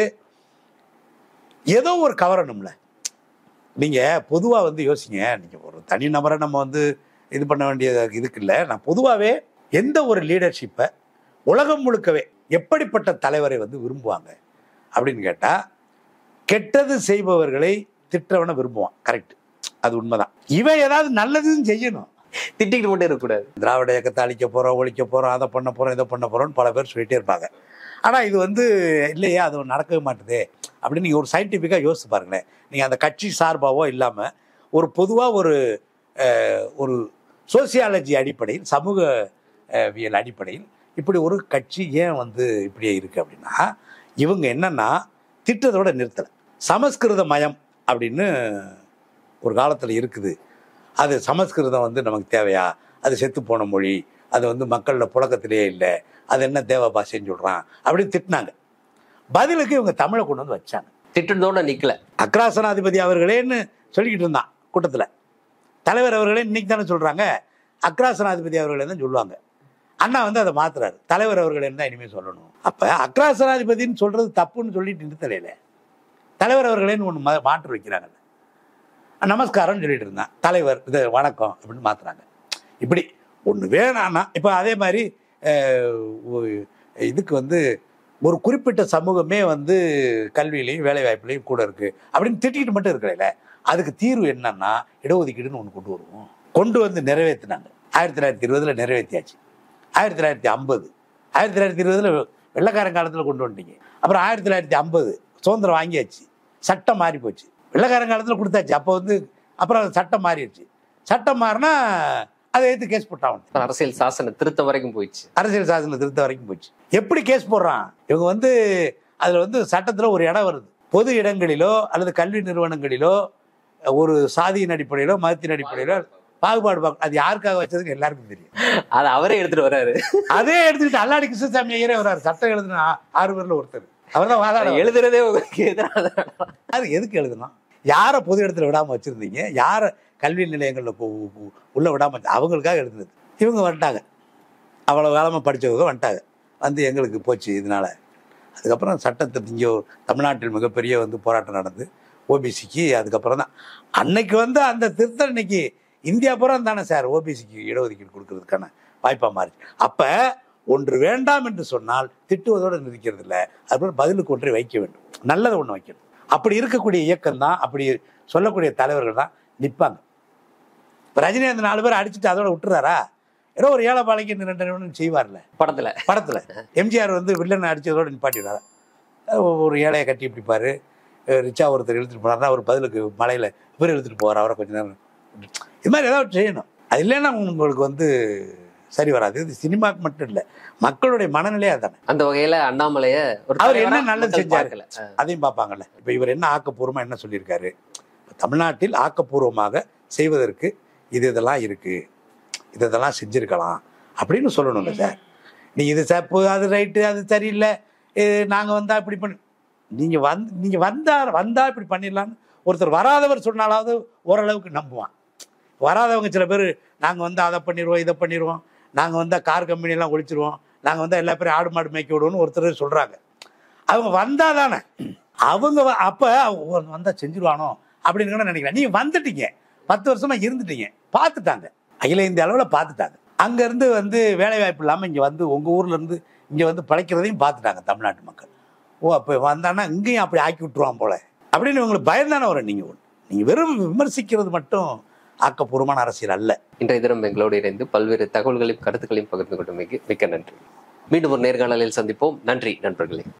ஏதோ ஒரு கவரணும்ல. நீங்கள் பொதுவாக வந்து யோசிங்க, நீங்கள் ஒரு தனி நபரை நம்ம வந்து இது பண்ண வேண்டிய இதுக்கு இல்லை. நான் பொதுவாகவே எந்த ஒரு லீடர்ஷிப்பை உலகம் முழுக்கவே எப்படிப்பட்ட தலைவரை வந்து விரும்புவாங்க அப்படின்னு கேட்டால், கெட்டது செய்பவர்களை திட்டவனை விரும்புவான். கரெக்ட், அது உண்மைதான். இவன் ஏதாவது நல்லதுன்னு செய்யணும், திட்டிக்கிட்டு மட்டும் இருக்கக்கூடாது. திராவிட இயக்கத்தை அழிக்க போகிறோம், ஒழிக்க போகிறோம், அதை பண்ண போகிறோம், இதை பண்ண போகிறோம்னு பல பேர் சொல்லிகிட்டே இருப்பாங்க. ஆனால் இது வந்து இல்லையே, அது நடக்கவே மாட்டுதே அப்படின்னு நீங்கள் ஒரு சயின்டிஃபிக்காக யோசிச்சு பாருங்களேன். நீங்கள் அந்த கட்சி சார்பாவோ இல்லாமல் ஒரு பொதுவாக ஒரு சோசியாலஜி அடிப்படையில், சமூகவியல் அடிப்படையில் இப்படி ஒரு கட்சி ஏன் வந்து இப்படியே இருக்குது அப்படின்னா, இவங்க என்னென்னா திட்டத்தோட நிறுத்தலை. சமஸ்கிருத மயம் அப்படின்னு ஒரு காலத்தில் இருக்குது. அது சமஸ்கிருதம் வந்து நமக்கு தேவையா? அது செத்து போன மொழி, அது வந்து மக்களோட புழக்கத்திலேயே இல்லை, அது என்ன தேவ பாஷைன்னு சொல்கிறான் அப்படின்னு திட்டினாங்க. பதிலுக்கு இவங்க தமிழை கொண்டு வந்து வச்சாங்க. திட்டத்தோட நிற்கல. அக்ராசனாதிபதி அவர்களேன்னு சொல்லிக்கிட்டு இருந்தான் கூட்டத்தில். தலைவர் அவர்களே இன்னைக்கு தானே சொல்கிறாங்க, அக்ராசனாதிபதி அவர்களே தான் சொல்லுவாங்க. அண்ணா வந்து அதை மாத்துறாரு, தலைவர் அவர்களேன்னு தான் இனிமேல் சொல்லணும். அப்போ அக்ராசனாதிபதினு சொல்கிறது தப்புன்னு சொல்லிட்டு நிறுத்தலையில, தலைவர் அவர்களேன்னு ஒன்று மாற்று வைக்கிறாங்க. நமஸ்காரம்னு சொல்லிட்டு இருந்தான், தலைவர் இது வணக்கம் அப்படின்னு மாற்றுறாங்க. இப்படி ஒன்று வேணான்னா, இப்போ அதே மாதிரி இதுக்கு வந்து ஒரு குறிப்பிட்ட சமூகமே வந்து கல்வியிலையும் வேலை வாய்ப்புலையும் கூட இருக்குது அப்படின்னு திட்டிக்கிட்டு மட்டும் இருக்கல. அதுக்கு தீர்வு என்னன்னா, இடஒதுக்கீடுன்னு ஒன்று கொண்டு வருவோம். கொண்டு வந்து நிறைவேற்றினாங்க. 1920 நிறைவேற்றியாச்சு. 1950 1920 வெள்ளைக்காரன் காலத்தில் கொண்டு வந்துட்டீங்க. அப்புறம் 1950 சுதந்திரம் வாங்கியாச்சு, சட்டம் மாறி போச்சு. வெள்ளைக்காரன் காலத்தில் கொடுத்தாச்சு, அப்போ வந்து அப்புறம் சட்டம் மாறிடுச்சு. சட்டம் மாறினா அதை எடுத்து கேஸ் போட்டான். அரசியல் சாசன திருத்தம் வரைக்கும் போயிடுச்சு. அரசியல் சாசன திருத்தம் வரைக்கும் போச்சு. எப்படி கேஸ் போடுறான் இவங்க வந்து, அதில் வந்து சட்டத்தில் ஒரு இடம் வருது, பொது இடங்களிலோ அல்லது கல்வி நிறுவனங்களிலோ ஒரு சாதியின் அடிப்படையிலோ மதத்தின் அடிப்படையிலோ பாகுபாடு பார்க்க. அது யாருக்காக வச்சதுன்னு எல்லாருக்கும் தெரியும். அதை அவரே எடுத்துட்டு வர்றாரு. அதே எடுத்துக்கிட்டு அல்லாடி கிருஷ்ணசாமி ஐயரே வர்றாரு. சட்டம் எழுதுனா 6 பேர்ல ஒருத்தர். அவர் தான் வாதாட எழுதுறதே. அது எதுக்கு எழுதணும்? யாரை பொது இடத்துல விடாமல் வச்சுருந்தீங்க, யாரை கல்வி நிலையங்களில் உள்ளே விடாமல், அவங்களுக்காக எழுதுனது. இவங்க வந்துட்டாங்க, அவ்வளோ காலமாக படித்தவங்க வந்துட்டாங்க, வந்து எங்களுக்கு போச்சு இதனால். அதுக்கப்புறம் சட்டத்தை இங்கே தமிழ்நாட்டில் மிகப்பெரிய வந்து போராட்டம் நடந்து ஓபிசிக்கு. அதுக்கப்புறம் தான் அன்னைக்கு வந்து அந்த திருத்தம் இன்னைக்கு இந்தியா பூரா தானே சார் ஓபிசிக்கு இடஒதுக்கீடு கொடுக்கறதுக்கான வாய்ப்பாக மாறிச்சு. அப்போ ஒன்று வேண்டாம் என்று சொன்னால் திட்டுவதோடு நிற்கிறது இல்லை, அதுபோல் பதிலுக்கு ஒன்றை வைக்க வேண்டும், நல்லதை ஒன்று வைக்கணும். அப்படி இருக்கக்கூடிய இயக்கம் தான், அப்படி சொல்லக்கூடிய தலைவர்கள் தான் நிற்பாங்க. இப்போ ரஜினி அந்த 4 பேர் அடிச்சுட்டு அதோட விட்டுறாரா? ஏதோ ஒரு ஏழை பாலைக்கு 2 நிமிடம் செய்வார்ல படத்தில் எம்ஜிஆர் வந்து வில்லனை அடிச்சதோடு நிப்பாட்டிடுறாரு. ஒரு ஏழையை கட்டி பிடிப்பார், ரிச்சா ஒருத்தர் இழுத்துட்டு போனார்னா அவர் பதிலுக்கு மலையில் இவர் இழுத்துட்டு போவார், அவரை கொஞ்சம் நேரம். இது மாதிரி ஏதாவது செய்யணும். அது இல்லைன்னா உங்களுக்கு வந்து சரி வராது. இது சினிமாவுக்கு மட்டும் இல்லை, மக்களுடைய மனநிலையே அதானே. அந்த வகையில் அண்ணாமலையை அவர் என்ன நல்லது செஞ்சாரு அதையும் பார்ப்பாங்கல்ல. இப்போ இவர் என்ன ஆக்கப்பூர்வமாக என்ன சொல்லியிருக்காரு, தமிழ்நாட்டில் ஆக்கப்பூர்வமாக செய்வதற்கு இதெல்லாம் இருக்குது, இதெல்லாம் செஞ்சுருக்கலாம் அப்படின்னு சொல்லணுங்க சார். நீ இது தப்பு, அது ரைட்டு, அது சரியில்லை, நாங்கள் வந்தால் இப்படி பண்ணி நீங்கள் வந்தால் இப்படி பண்ணிடலான்னு ஒருத்தர் வராதவர் சொன்னாலாவது ஓரளவுக்கு நம்புவான். வராதவங்க சில பேர் நாங்கள் வந்து அதை பண்ணிடுவோம், இதை பண்ணிடுவோம், நாங்கள் வந்தால் கார் கம்பெனியெல்லாம் ஒழிச்சிருவோம், நாங்கள் வந்தால் எல்லா பேரும் ஆடு மாடு மேய்க்க விடுவோன்னு ஒருத்தர் சொல்கிறாங்க. அவங்க வந்தால் தானே அவங்க அப்போ வந்தால் செஞ்சுருவானோ அப்படின்னு கூட நினைக்கிறேன். நீங்கள் வந்துட்டீங்க, 10 வருஷமாக இருந்துட்டீங்க, பார்த்துட்டாங்க, அகில இந்திய அளவில் பார்த்துட்டாங்க. அங்கேருந்து வந்து வேலை வாய்ப்பு இல்லாமல் இங்கே வந்து உங்கள் ஊர்லேருந்து இங்கே வந்து பழைக்கிறதையும் பார்த்துட்டாங்க தமிழ்நாட்டு மக்கள். ஓ, அப்போ வந்தானா இங்கேயும் அப்படி ஆக்கி விட்டுருவான் போல அப்படின்னு இவங்களுக்கு பயந்தானே வரும். நீங்கள் வெறும் விமர்சிக்கிறது மட்டும் ஆக்கப்பூர்வமான அரசியல் அல்ல. இன்றைய தினம் எங்களோடு இணைந்து பல்வேறு தகவல்களையும் கருத்துக்களையும் பகிர்ந்து கொண்டமைக்கு மிக்க நன்றி. மீண்டும் ஒரு நேர்காணலில் சந்திப்போம். நன்றி நண்பர்களே.